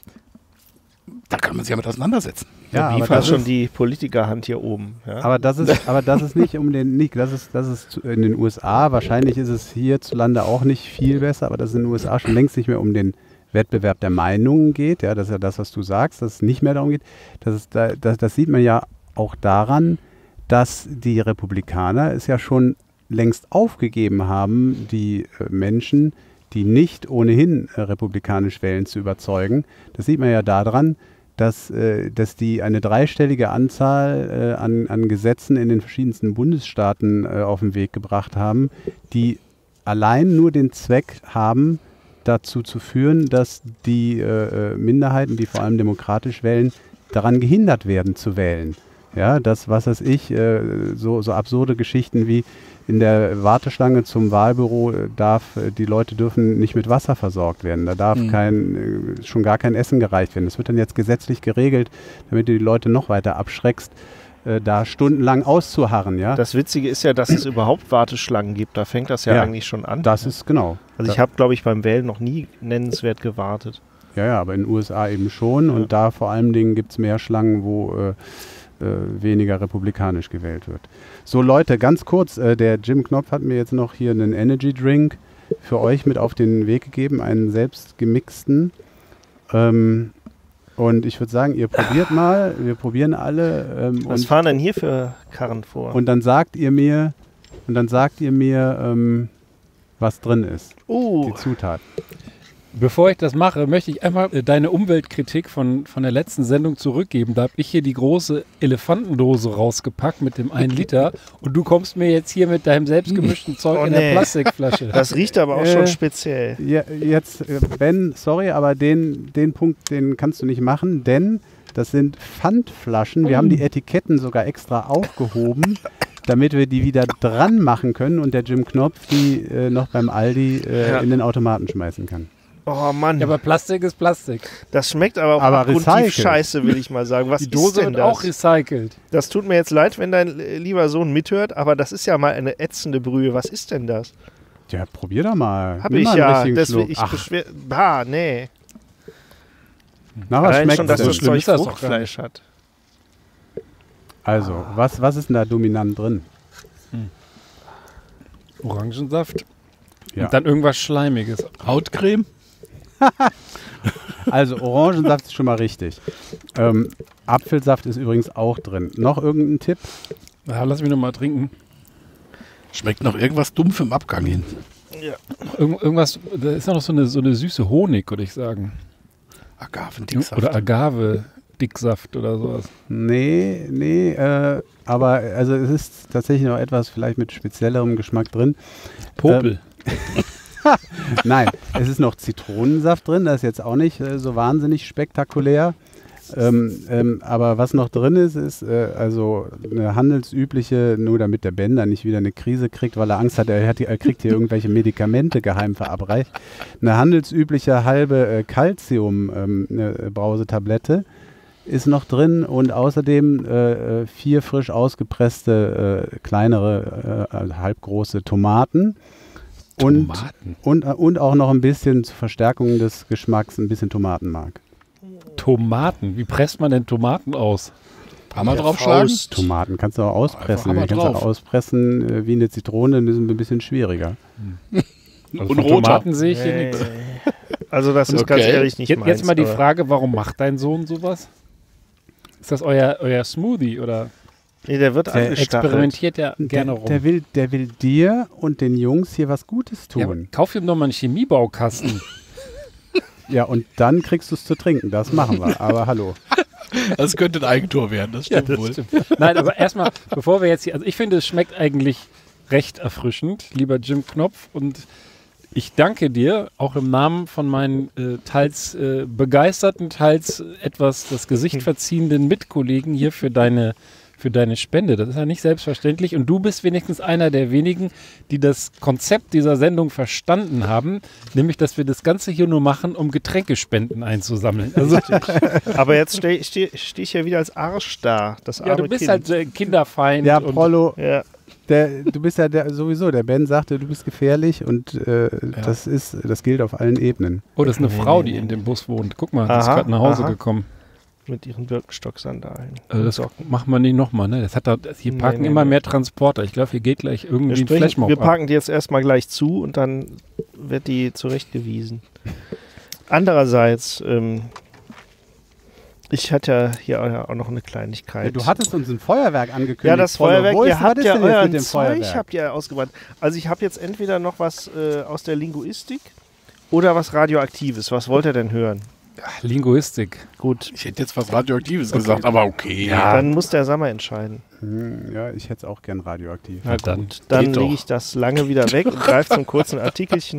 da kann man sich ja mit auseinandersetzen. Ja, ja, aber das schon die Politikerhand hier oben. Ja? Aber das ist, aber das ist nicht um den, nicht, das ist, das ist in den U S A, wahrscheinlich ist es hierzulande auch nicht viel besser, aber das ist in den U S A schon längst nicht mehr um den Wettbewerb der Meinungen geht, ja, das ist ja das, was du sagst, dass es nicht mehr darum geht. Das, ist da, das, das sieht man ja auch daran, dass die Republikaner es ja schon längst aufgegeben haben, die äh, Menschen, die nicht ohnehin äh, republikanisch wählen, zu überzeugen. Das sieht man ja daran, dass, äh, dass die eine dreistellige Anzahl äh, an, an Gesetzen in den verschiedensten Bundesstaaten äh, auf den Weg gebracht haben, die allein nur den Zweck haben, dazu zu führen, dass die äh, Minderheiten, die vor allem demokratisch wählen, daran gehindert werden zu wählen. Ja, das, was weiß ich, äh, so, so absurde Geschichten wie in der Warteschlange zum Wahlbüro äh, darf, äh, die Leute dürfen nicht mit Wasser versorgt werden. Da darf mhm. kein, äh, schon gar kein Essen gereicht werden. Das wird dann jetzt gesetzlich geregelt, damit du die Leute noch weiter abschreckst, äh, da stundenlang auszuharren. Ja? Das Witzige ist ja, dass es überhaupt Warteschlangen gibt. Da fängt das ja, ja eigentlich schon an. Das ist genau. Also ich habe, glaube ich, beim Wählen noch nie nennenswert gewartet. Ja, ja, aber in den U S A eben schon. Ja. Und da vor allen Dingen gibt es mehr Schlangen, wo äh, äh, weniger republikanisch gewählt wird. So Leute, ganz kurz, äh, der Jim Knopf hat mir jetzt noch hier einen Energy Drink für euch mit auf den Weg gegeben, einen selbst gemixten. Ähm, und ich würde sagen, ihr probiert mal, wir probieren alle. Ähm, Was und, fahren denn hier für Karren vor? Und dann sagt ihr mir, und dann sagt ihr mir, ähm, was drin ist. Uh. Die Zutat. Bevor ich das mache, möchte ich einmal äh, deine Umweltkritik von, von der letzten Sendung zurückgeben. Da habe ich hier die große Elefantendose rausgepackt mit dem einen Liter und du kommst mir jetzt hier mit deinem selbstgemischten Zeug Oh, in nee. der Plastikflasche. Das riecht aber auch Äh, schon speziell. Ja, jetzt, äh, Ben, sorry, aber den, den Punkt, den kannst du nicht machen, denn das sind Pfandflaschen. Wir haben die Etiketten sogar extra aufgehoben, damit wir die wieder dran machen können und der Jim Knopf die äh, noch beim Aldi äh, Ja. in den Automaten schmeißen kann. Oh Mann, Ja, aber Plastik ist Plastik. das schmeckt aber auch Aber abgrundtief recycelt. scheiße, will ich mal sagen. Was Die Dose ist denn wird auch das? recycelt. Das tut mir jetzt leid, wenn dein äh, lieber Sohn mithört, aber das ist ja mal eine ätzende Brühe. Was ist denn das? Ja, probier doch mal. Hab Nimm ich mal einen ja. richtigen Deswegen, Schluck. ich Ach, beschwer. Bah, nee. na, was Allein schmeckt schon, dass denn? das schlimm Zeug ist das doch gar Fruchtfleisch hat. Also, was, was ist denn da dominant drin? Orangensaft. Ja. Und dann irgendwas Schleimiges. Hautcreme? Also, Orangensaft ist schon mal richtig. Ähm, Apfelsaft ist übrigens auch drin. Noch irgendein Tipp? Ja, lass mich noch mal trinken. Schmeckt noch irgendwas dumpf im Abgang hin. Irgend, irgendwas, da ist noch so eine, so eine süße Honig, würde ich sagen. Agavendicksaft. Oder Agave-Dicksaft oder sowas. Nee, nee, äh, aber also es ist tatsächlich noch etwas vielleicht mit speziellerem Geschmack drin. Popel. Nein, es ist noch Zitronensaft drin, das ist jetzt auch nicht äh, so wahnsinnig spektakulär. Ähm, ähm, aber was noch drin ist, ist äh, also eine handelsübliche, nur damit der Ben dann nicht wieder eine Krise kriegt, weil er Angst hat, er, hat, er kriegt hier irgendwelche Medikamente geheim verabreicht. Eine handelsübliche halbe äh, Calcium-Brausetablette ist noch drin und außerdem äh, vier frisch ausgepresste äh, kleinere, äh, halbgroße Tomaten. Und, Tomaten? und, und auch noch ein bisschen zur Verstärkung des Geschmacks, ein bisschen Tomatenmark. Tomaten. Wie presst man denn Tomaten aus? Hammer draufschlagen? Tomaten kannst du auch auspressen. Einfach Die Hammer kannst du drauf. auch auspressen äh, wie eine Zitrone, das ist ein bisschen schwieriger. Also Und von roter. Tomaten sehe ich hier Nee. nichts. Also das ist ganz Okay. ehrlich nicht Jetzt, meins. jetzt mal die aber- Frage, warum macht dein Sohn sowas? Ist das euer, euer Smoothie oder Nee, der wird Der angestachelt. experimentiert er gerne der, rum? der, will, der will dir und den Jungs hier was Gutes Ja, aber tun. kauf ihm doch mal einen Chemiebaukasten. Ja, und dann kriegst du es zu trinken. Das machen wir. Aber hallo. Das könnte ein Eigentor werden, das stimmt wohl. Nein, aber erstmal, bevor wir jetzt hier, also ich finde, es schmeckt eigentlich recht erfrischend, lieber Jim Knopf. Und ich danke dir, auch im Namen von meinen äh, teils äh, begeisterten, teils etwas das Gesicht verziehenden Mitkollegen hier für deine, für deine Spende. Das ist ja nicht selbstverständlich. Und du bist wenigstens einer der wenigen, die das Konzept dieser Sendung verstanden haben, nämlich, dass wir das Ganze hier nur machen, um Getränkespenden einzusammeln. Also, Aber jetzt stehe steh, steh ich ja wieder als Arsch da. Das arme ja, du bist kind. halt äh, Kinderfeind. Ja, und Prollo, Ja. der, du bist ja der, sowieso, der Ben sagte, du bist gefährlich und äh, das, ist, das gilt auf allen Ebenen. Oh, das ist eine Nee, Frau, nee, die nee, in nee. dem Bus wohnt. Guck mal, die ist Aha, gerade nach Hause aha. gekommen. Mit ihren Birkenstock-Sandalen. Also das machen wir nicht nochmal, ne? Das hat da, hier Nee, parken nee, immer nee. mehr Transporter. Ich glaube, hier geht gleich Wir, irgendwie ein springen, Flashmob wir ab. parken die jetzt erstmal gleich zu und dann wird die zurechtgewiesen. Andererseits, ähm, ich hatte ja hier auch noch eine Kleinigkeit. Ja, du hattest uns ein Feuerwerk angekündigt. Ja, das Prollo. Feuerwerk, Wo ist, ihr was habt ist ja denn jetzt euer mit dem Zeug, Feuerwerk? habt ihr ausgebrannt. Also ich habe jetzt entweder noch was äh, aus der Linguistik oder was Radioaktives. Was wollt ihr denn hören? Ach, Linguistik. Gut, Ich hätte jetzt was Radioaktives gesagt, aber okay. dann muss der Sammer entscheiden. Hm, ja, ich hätte es auch gern radioaktiv. Na dann gut, dann geht doch. lege ich das lange wieder weg und greife zum kurzen Artikelchen.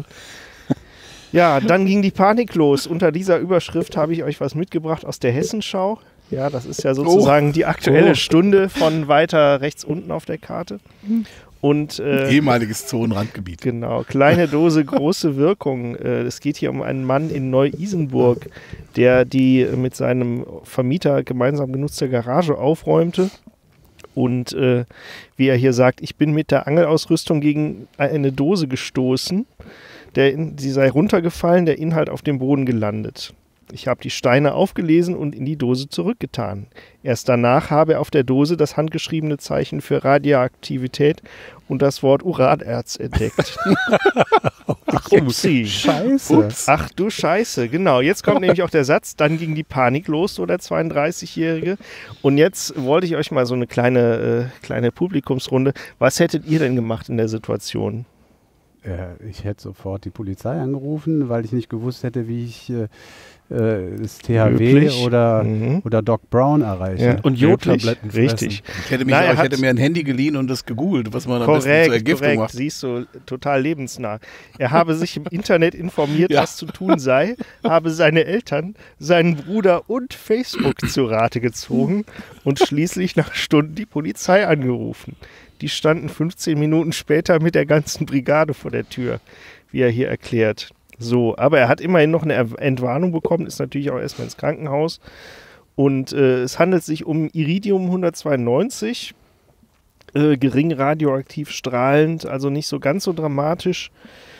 Ja, dann ging die Panik los. Unter dieser Überschrift habe ich euch was mitgebracht aus der Hessenschau. Ja, das ist ja sozusagen die aktuelle Oh. Stunde von weiter rechts unten auf der Karte. Und äh, Ehemaliges Zonenrandgebiet. genau, kleine Dose, große Wirkung. Äh, es geht hier um einen Mann in Neu-Isenburg, der die mit seinem Vermieter gemeinsam genutzte Garage aufräumte. Und äh, wie er hier sagt, ich bin mit der Angelausrüstung gegen eine Dose gestoßen. Der, In- sie sei runtergefallen, der Inhalt auf dem Boden gelandet. Ich habe die Steine aufgelesen und in die Dose zurückgetan. Erst danach habe er auf der Dose das handgeschriebene Zeichen für Radioaktivität und das Wort Uranerz entdeckt. Ach, Upsi. Scheiße. Ups. Ach du Scheiße, genau. Jetzt kommt nämlich auch der Satz, dann ging die Panik los, so der zweiunddreißigjährige. Und jetzt wollte ich euch mal so eine kleine, äh, kleine Publikumsrunde. Was hättet ihr denn gemacht in der Situation? Äh, ich hätte sofort die Polizei angerufen, weil ich nicht gewusst hätte, wie ich äh, das T H W Möglich. oder, Mhm. oder Doc Brown erreiche. Ja. Und Jodtabletten fressen. Richtig. Ich hätte, mich Na, auch, er ich hat- hätte mir ein Handy geliehen und das gegoogelt, was man am besten zur Korrekt, Ergiftung korrekt. macht. Siehst du, total lebensnah. Er habe sich im Internet informiert, Ja. was zu tun sei, habe seine Eltern, seinen Bruder und Facebook zu Rate gezogen und schließlich nach Stunden die Polizei angerufen. Die standen fünfzehn Minuten später mit der ganzen Brigade vor der Tür, wie er hier erklärt. So, aber er hat immerhin noch eine Er- Entwarnung bekommen, ist natürlich auch erstmal ins Krankenhaus. Und äh, es handelt sich um Iridium hundertzweiundneunzig, äh, gering radioaktiv strahlend, also nicht so ganz so dramatisch.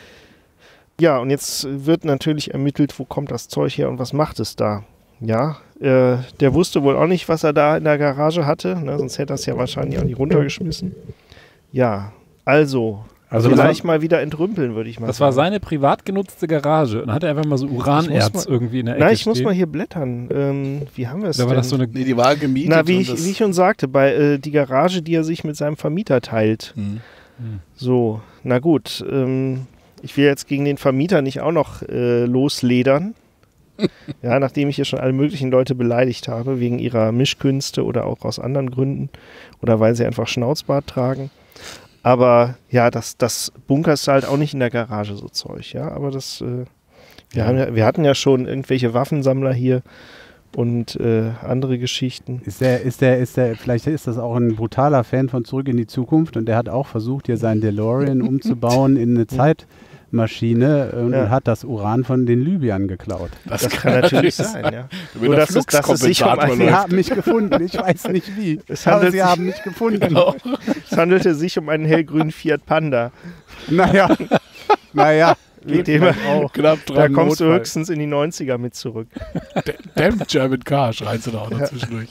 Ja, und jetzt wird natürlich ermittelt, wo kommt das Zeug her und was macht es da? Ja, äh, der wusste wohl auch nicht, was er da in der Garage hatte, ne, sonst hätte er es ja wahrscheinlich auch nicht runtergeschmissen. Ja, also, Also also das vielleicht mal wieder entrümpeln, würde ich mal Das sagen. war seine privat genutzte Garage und hat er einfach mal so Uranerz Ich muss mal- irgendwie in der Ecke Nein, ich muss stehen. mal hier blättern. Ähm, wie haben wir es Da denn? war das so eine Nee, die war gemietet. Na, wie und ich, das, wie ich schon sagte, bei äh, die Garage, die er sich mit seinem Vermieter teilt. Hm. So, na gut. Ähm, ich will jetzt gegen den Vermieter nicht auch noch äh, losledern. Ja, nachdem ich hier schon alle möglichen Leute beleidigt habe, wegen ihrer Mischkünste oder auch aus anderen Gründen oder weil sie einfach Schnauzbart tragen. Aber ja, das, das bunkerst du halt auch nicht in der Garage, so Zeug, ja. Aber das, äh, wir, Ja. haben ja, wir hatten ja schon irgendwelche Waffensammler hier und äh, andere Geschichten. Ist der, ist der, ist der, vielleicht ist das auch ein brutaler Fan von Zurück in die Zukunft und der hat auch versucht, hier seinen DeLorean umzubauen in eine Zeitmaschine und Ja. hat das Uran von den Libyern geklaut. Das kann natürlich sein, ja. Mit Nur, einer dass es, dass es sich um Fluxkompensator eine, Sie läuft. haben mich gefunden, ich weiß nicht wie. Es Aber handelt sie sich- haben mich gefunden. Genau. es handelte sich um einen hellgrünen Fiat Panda. Naja, naja. Mit dem, auch. Knapp da dran. kommst du Notfall. höchstens in die neunziger mit zurück. Damn German Car, schreit sie da auch noch zwischendurch.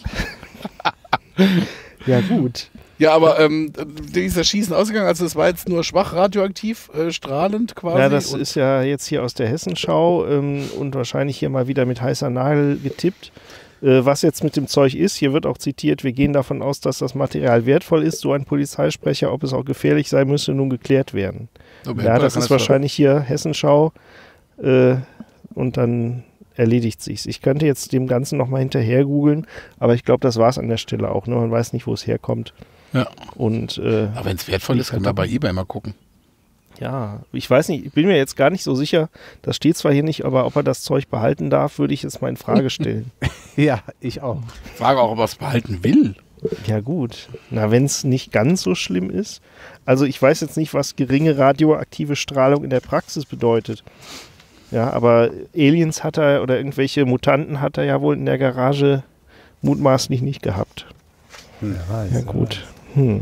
Ja, gut. Ja, aber ähm, wie ist das Schießen ausgegangen? Also es war jetzt nur schwach radioaktiv, äh, strahlend quasi. Ja, das und ist ja jetzt hier aus der Hessenschau ähm, und wahrscheinlich hier mal wieder mit heißer Nadel getippt. Äh, was jetzt mit dem Zeug ist, hier wird auch zitiert, wir gehen davon aus, dass das Material wertvoll ist. So ein Polizeisprecher, ob es auch gefährlich sein müsse, nun geklärt werden. Aber Ja, kann das ist wahrscheinlich hier Hessenschau äh, und dann erledigt sich's. Ich könnte jetzt dem Ganzen nochmal hinterher googeln, aber ich glaube, das war es an der Stelle auch. Ne? Man weiß nicht, wo es herkommt. Ja. Und äh, Aber wenn es wertvoll ist, kann man bei eBay mal gucken. ja, ich weiß nicht, ich bin mir jetzt gar nicht so sicher, das steht zwar hier nicht, aber ob er das Zeug behalten darf, würde ich jetzt mal in Frage stellen. Ja, ich auch. Frage auch, ob er es behalten will. Ja gut, na wenn es nicht ganz so schlimm ist. Also ich weiß jetzt nicht, was geringe radioaktive Strahlung in der Praxis bedeutet. Ja, aber Aliens hat er oder irgendwelche Mutanten hat er ja wohl in der Garage mutmaßlich nicht gehabt. Wer weiß. Ja gut. Hm.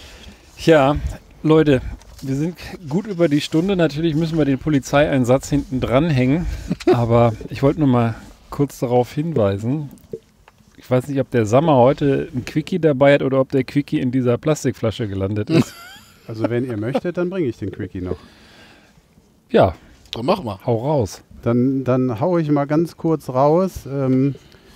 Ja, Leute, wir sind gut über die Stunde. Natürlich müssen wir den Polizeieinsatz hinten dranhängen. Aber ich wollte nur mal kurz darauf hinweisen. Ich weiß nicht, ob der Sammer heute ein Quickie dabei hat oder ob der Quickie in dieser Plastikflasche gelandet ist. Also wenn ihr möchtet, dann bringe ich den Quickie noch. Ja, Dann mach mal. hau raus. Dann, dann hau ich mal ganz kurz raus. Ähm,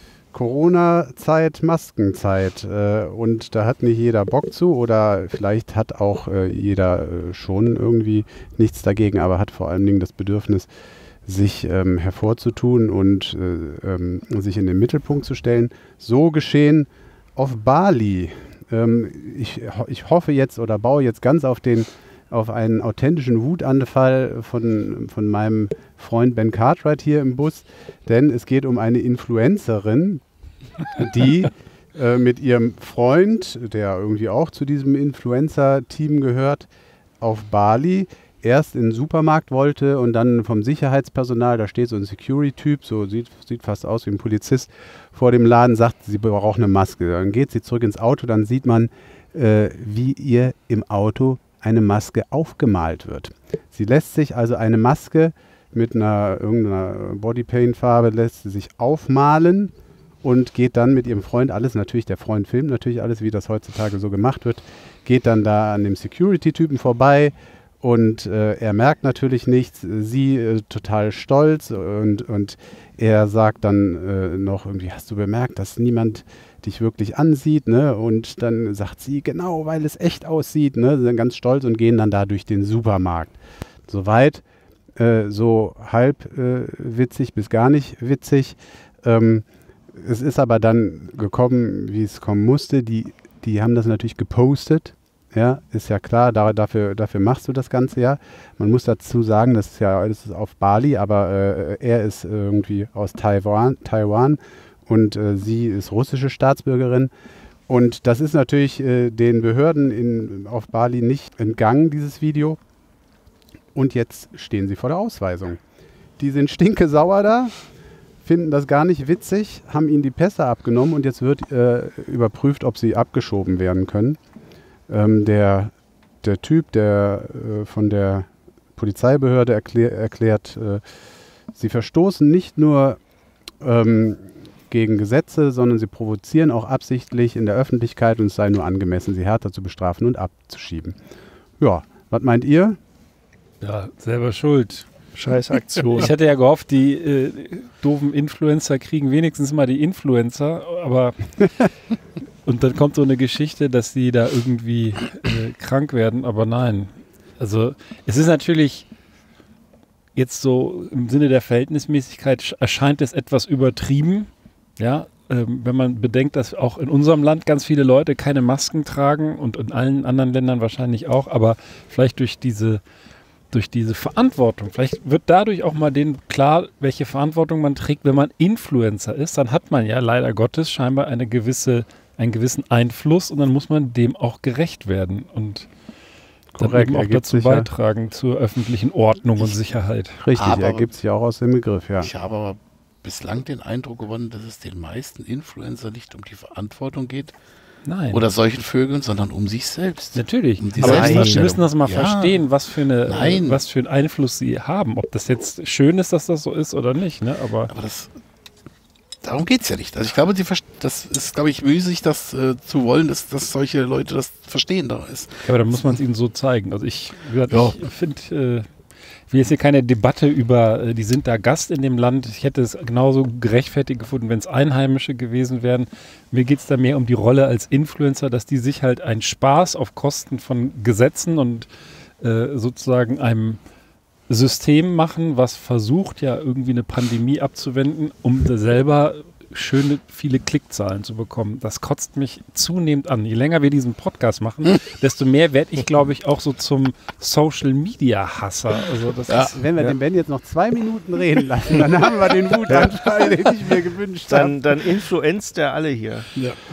Corona-Zeit, Maskenzeit. Äh, und da hat nicht jeder Bock zu oder vielleicht hat auch äh, jeder äh, schon irgendwie nichts dagegen, aber hat vor allen Dingen das Bedürfnis, sich ähm, hervorzutun und äh, ähm, sich in den Mittelpunkt zu stellen. So geschehen auf Bali. Ähm, ich, ho- ich hoffe jetzt oder baue jetzt ganz auf den auf einen authentischen Wutanfall von, von meinem Freund Ben Cartwright hier im Bus, denn es geht um eine Influencerin, die äh, mit ihrem Freund, der irgendwie auch zu diesem Influencer-Team gehört, auf Bali erst in den Supermarkt wollte und dann vom Sicherheitspersonal, da steht so ein Security-Typ, so sieht, sieht fast aus wie ein Polizist, vor dem Laden sagt, sie braucht eine Maske. Dann geht sie zurück ins Auto, dann sieht man, äh, wie ihr im Auto eine Maske aufgemalt wird. Sie lässt sich also eine Maske mit einer irgendeiner Bodypaint-Farbe, lässt sie sich aufmalen und geht dann mit ihrem Freund, alles natürlich, der Freund filmt natürlich alles, wie das heutzutage so gemacht wird, geht dann da an dem Security-Typen vorbei und äh, er merkt natürlich nichts, sie äh, total stolz und, und er sagt dann äh, noch irgendwie, hast du bemerkt, dass niemand dich wirklich ansieht, ne? Und dann sagt sie, genau, weil es echt aussieht, ne? Sie sind ganz stolz und gehen dann da durch den Supermarkt. Soweit, äh, so halb äh, witzig bis gar nicht witzig. Ähm, es ist aber dann gekommen, wie es kommen musste. Die, die haben das natürlich gepostet. Ja, ist ja klar, da, dafür, dafür machst du das Ganze ja. Man muss dazu sagen, das ist ja das ist auf Bali, aber äh, er ist irgendwie aus Taiwan, Taiwan und äh, sie ist russische Staatsbürgerin. Und das ist natürlich äh, den Behörden in, auf Bali nicht entgangen, dieses Video. Und jetzt stehen sie vor der Ausweisung. Die sind stinkesauer da, finden das gar nicht witzig, haben ihnen die Pässe abgenommen und jetzt wird äh, überprüft, ob sie abgeschoben werden können. Ähm, der, der Typ, der äh, von der Polizeibehörde erklär, erklärt, äh, sie verstoßen nicht nur ähm, gegen Gesetze, sondern sie provozieren auch absichtlich in der Öffentlichkeit und es sei nur angemessen, sie härter zu bestrafen und abzuschieben. Ja, was meint ihr? Ja, selber schuld. Scheiß Aktion. Ich hatte ja gehofft, die äh, doofen Influencer kriegen wenigstens mal die Influencer, aber und dann kommt so eine Geschichte, dass die da irgendwie äh, krank werden, aber nein. Also es ist natürlich jetzt so im Sinne der Verhältnismäßigkeit erscheint es etwas übertrieben, ja, ähm, wenn man bedenkt, dass auch in unserem Land ganz viele Leute keine Masken tragen und in allen anderen Ländern wahrscheinlich auch, aber vielleicht durch diese durch diese Verantwortung, vielleicht wird dadurch auch mal denen klar, welche Verantwortung man trägt, wenn man Influencer ist, dann hat man ja leider Gottes scheinbar eine gewisse, einen gewissen Einfluss und dann muss man dem auch gerecht werden und Korrekt, dann eben auch dazu sicher. beitragen zur öffentlichen Ordnung und Sicherheit. Richtig, Aber- ergibt sich auch aus dem Begriff, ja. Ich habe aber bislang den Eindruck gewonnen, dass es den meisten Influencer nicht um die Verantwortung geht Nein. oder solchen Vögeln, sondern um sich selbst. Natürlich. Um die Aber sie Selbstdarstellung. müssen das mal Ja. verstehen, was für, eine, Nein. äh, was für einen Einfluss sie haben. Ob das jetzt schön ist, dass das so ist oder nicht. Ne? Aber Aber das, darum geht es ja nicht. Also ich glaube, die, vers- das ist, glaube ich, müßig, das äh, zu wollen, dass, dass solche Leute das verstehen da ist. Ja, aber dann muss man es ihnen so zeigen. Also ich, wie gesagt, Ja. ich finde, äh, ich will jetzt hier keine Debatte über, äh, die sind da Gast in dem Land. Ich hätte es genauso gerechtfertigt gefunden, wenn es Einheimische gewesen wären. Mir geht es da mehr um die Rolle als Influencer, dass die sich halt einen Spaß auf Kosten von Gesetzen und äh, sozusagen einem System machen, was versucht ja irgendwie eine Pandemie abzuwenden, um da selber schöne, viele Klickzahlen zu bekommen. Das kotzt mich zunehmend an. Je länger wir diesen Podcast machen, desto mehr werde ich, glaube ich, auch so zum Social-Media-Hasser. Also das Ja. ist, Wenn wir ja. den Ben jetzt noch zwei Minuten reden lassen, dann haben wir den Wutanfall, den ich mir gewünscht habe. Dann, dann influenzt er alle hier.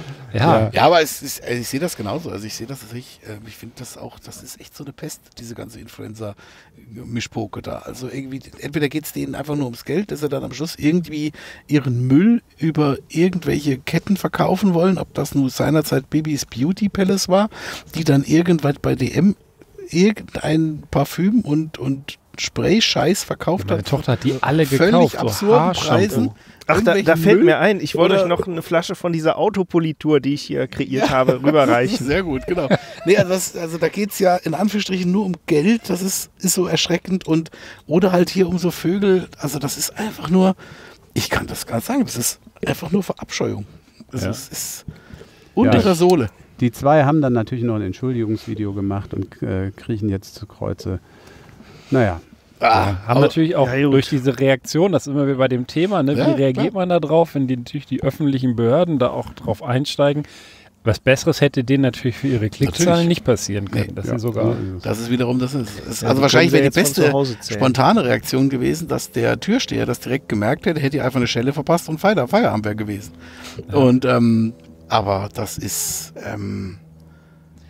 Ja. Ja, aber es ist, also ich sehe das genauso. Also ich sehe das tatsächlich, äh, ich finde das auch, das ist echt so eine Pest, diese ganze Influencer-Mischpoke da. Also irgendwie, entweder geht es denen einfach nur ums Geld, dass sie dann am Schluss irgendwie ihren Müll über irgendwelche Ketten verkaufen wollen, ob das nun seinerzeit Babys Beauty Palace war, die dann irgendwann bei D M irgendein Parfüm und, und Spray-Scheiß verkauft Meine hat. Tochter hat die alle völlig gekauft. so absurden Haarshampoo. Preisen. Ach, da, da Irgendwelchen fällt Müll mir ein, ich wollte oder- euch noch eine Flasche von dieser Autopolitur, die ich hier kreiert habe, rüberreichen. Sehr gut, genau. Nee, also, das, also da geht es ja in Anführungsstrichen nur um Geld, das ist, ist so erschreckend und oder halt hier um so Vögel, also das ist einfach nur, ich kann das gar nicht sagen, das ist einfach nur Verabscheuung. Das Ja. ist, ist unter Ja. der Sohle. Die zwei haben dann natürlich noch ein Entschuldigungsvideo gemacht und äh, kriechen jetzt zu Kreuze. Naja, Ah, Haben aber- natürlich auch ja, gut. durch diese Reaktion, das ist immer wieder bei dem Thema, ne? wie Ja, reagiert man da drauf, wenn die, natürlich die öffentlichen Behörden da auch drauf einsteigen. Was Besseres hätte denen natürlich für ihre Klickzahlen Natürlich. nicht passieren können. Nee. dass ja, sie sogar so ist es. Das ist wiederum das. Ist. Es- Ja, also die wahrscheinlich können wäre wir die jetzt von beste zu Hause zählen. spontane Reaktion gewesen, dass der Türsteher das direkt gemerkt hätte, hätte einfach eine Schelle verpasst und Feier, Feierabend wäre gewesen. Und ähm, aber das ist ähm,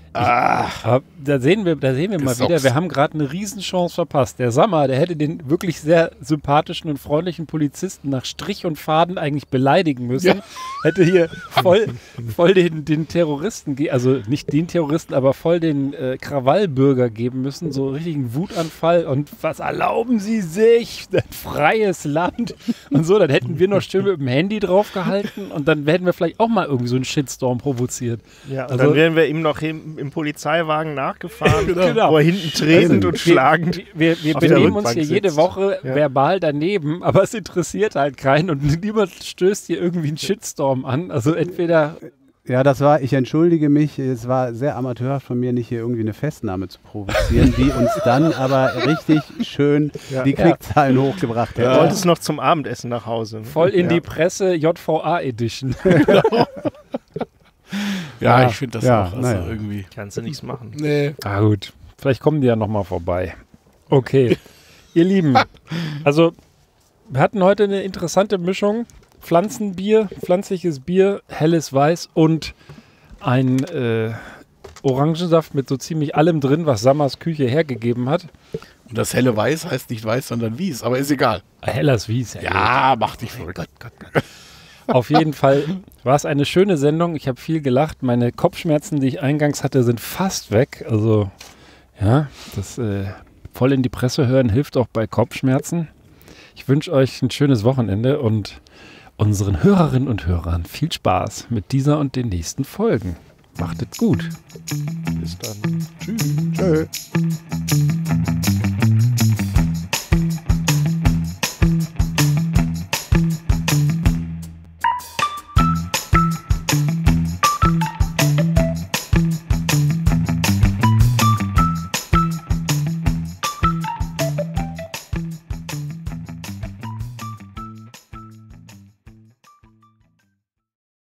Aber da sehen wir, da sehen wir mal wieder, wir haben gerade eine Riesenchance verpasst. Der Sammer, der hätte den wirklich sehr sympathischen und freundlichen Polizisten nach Strich und Faden eigentlich beleidigen müssen. Ja. Hätte hier voll, voll den, den Terroristen, also nicht den Terroristen, aber voll den äh, Krawallbürger geben müssen. So richtigen Wutanfall und was erlauben Sie sich? Ein freies Land und so. Dann hätten wir noch schön mit dem Handy draufgehalten und dann hätten wir vielleicht auch mal irgendwie so einen Shitstorm provoziert. Ja, und also, dann wären wir ihm noch im, im Polizeiwagen nachgefahren, genau. wo er hinten tretend und schlagend. Wir, wir, wir benehmen uns hier jede Woche ja. verbal daneben, aber es interessiert halt keinen und niemand stößt hier irgendwie einen Shitstorm an. Also entweder... Ja, das war, ich entschuldige mich, es war sehr amateurhaft von mir, nicht hier irgendwie eine Festnahme zu provozieren, die uns dann aber richtig schön ja. die Klickzahlen ja. hochgebracht hätte. Du wolltest noch zum Abendessen nach Hause. Voll in ja. die Presse, J V A Edition. Genau. Ja, ich finde das ja, auch also naja. irgendwie. Kannst du nichts machen. Nee. Ah gut, vielleicht kommen die ja nochmal vorbei. Okay, ihr Lieben, also wir hatten heute eine interessante Mischung. Pflanzenbier, pflanzliches Bier, helles Weiß und ein äh, Orangensaft mit so ziemlich allem drin, was Sammers Küche hergegeben hat. Und das helle Weiß heißt nicht Weiß, sondern Wies, aber ist egal. Helles Wies. Ja, ja mach dich verrückt. Gott, Gott, Gott. Auf jeden Fall war es eine schöne Sendung. Ich habe viel gelacht. Meine Kopfschmerzen, die ich eingangs hatte, sind fast weg. Also ja, das äh, voll in die Presse hören hilft auch bei Kopfschmerzen. Ich wünsche euch ein schönes Wochenende und unseren Hörerinnen und Hörern viel Spaß mit dieser und den nächsten Folgen. Macht es gut. Bis dann. Tschüss. Tschö.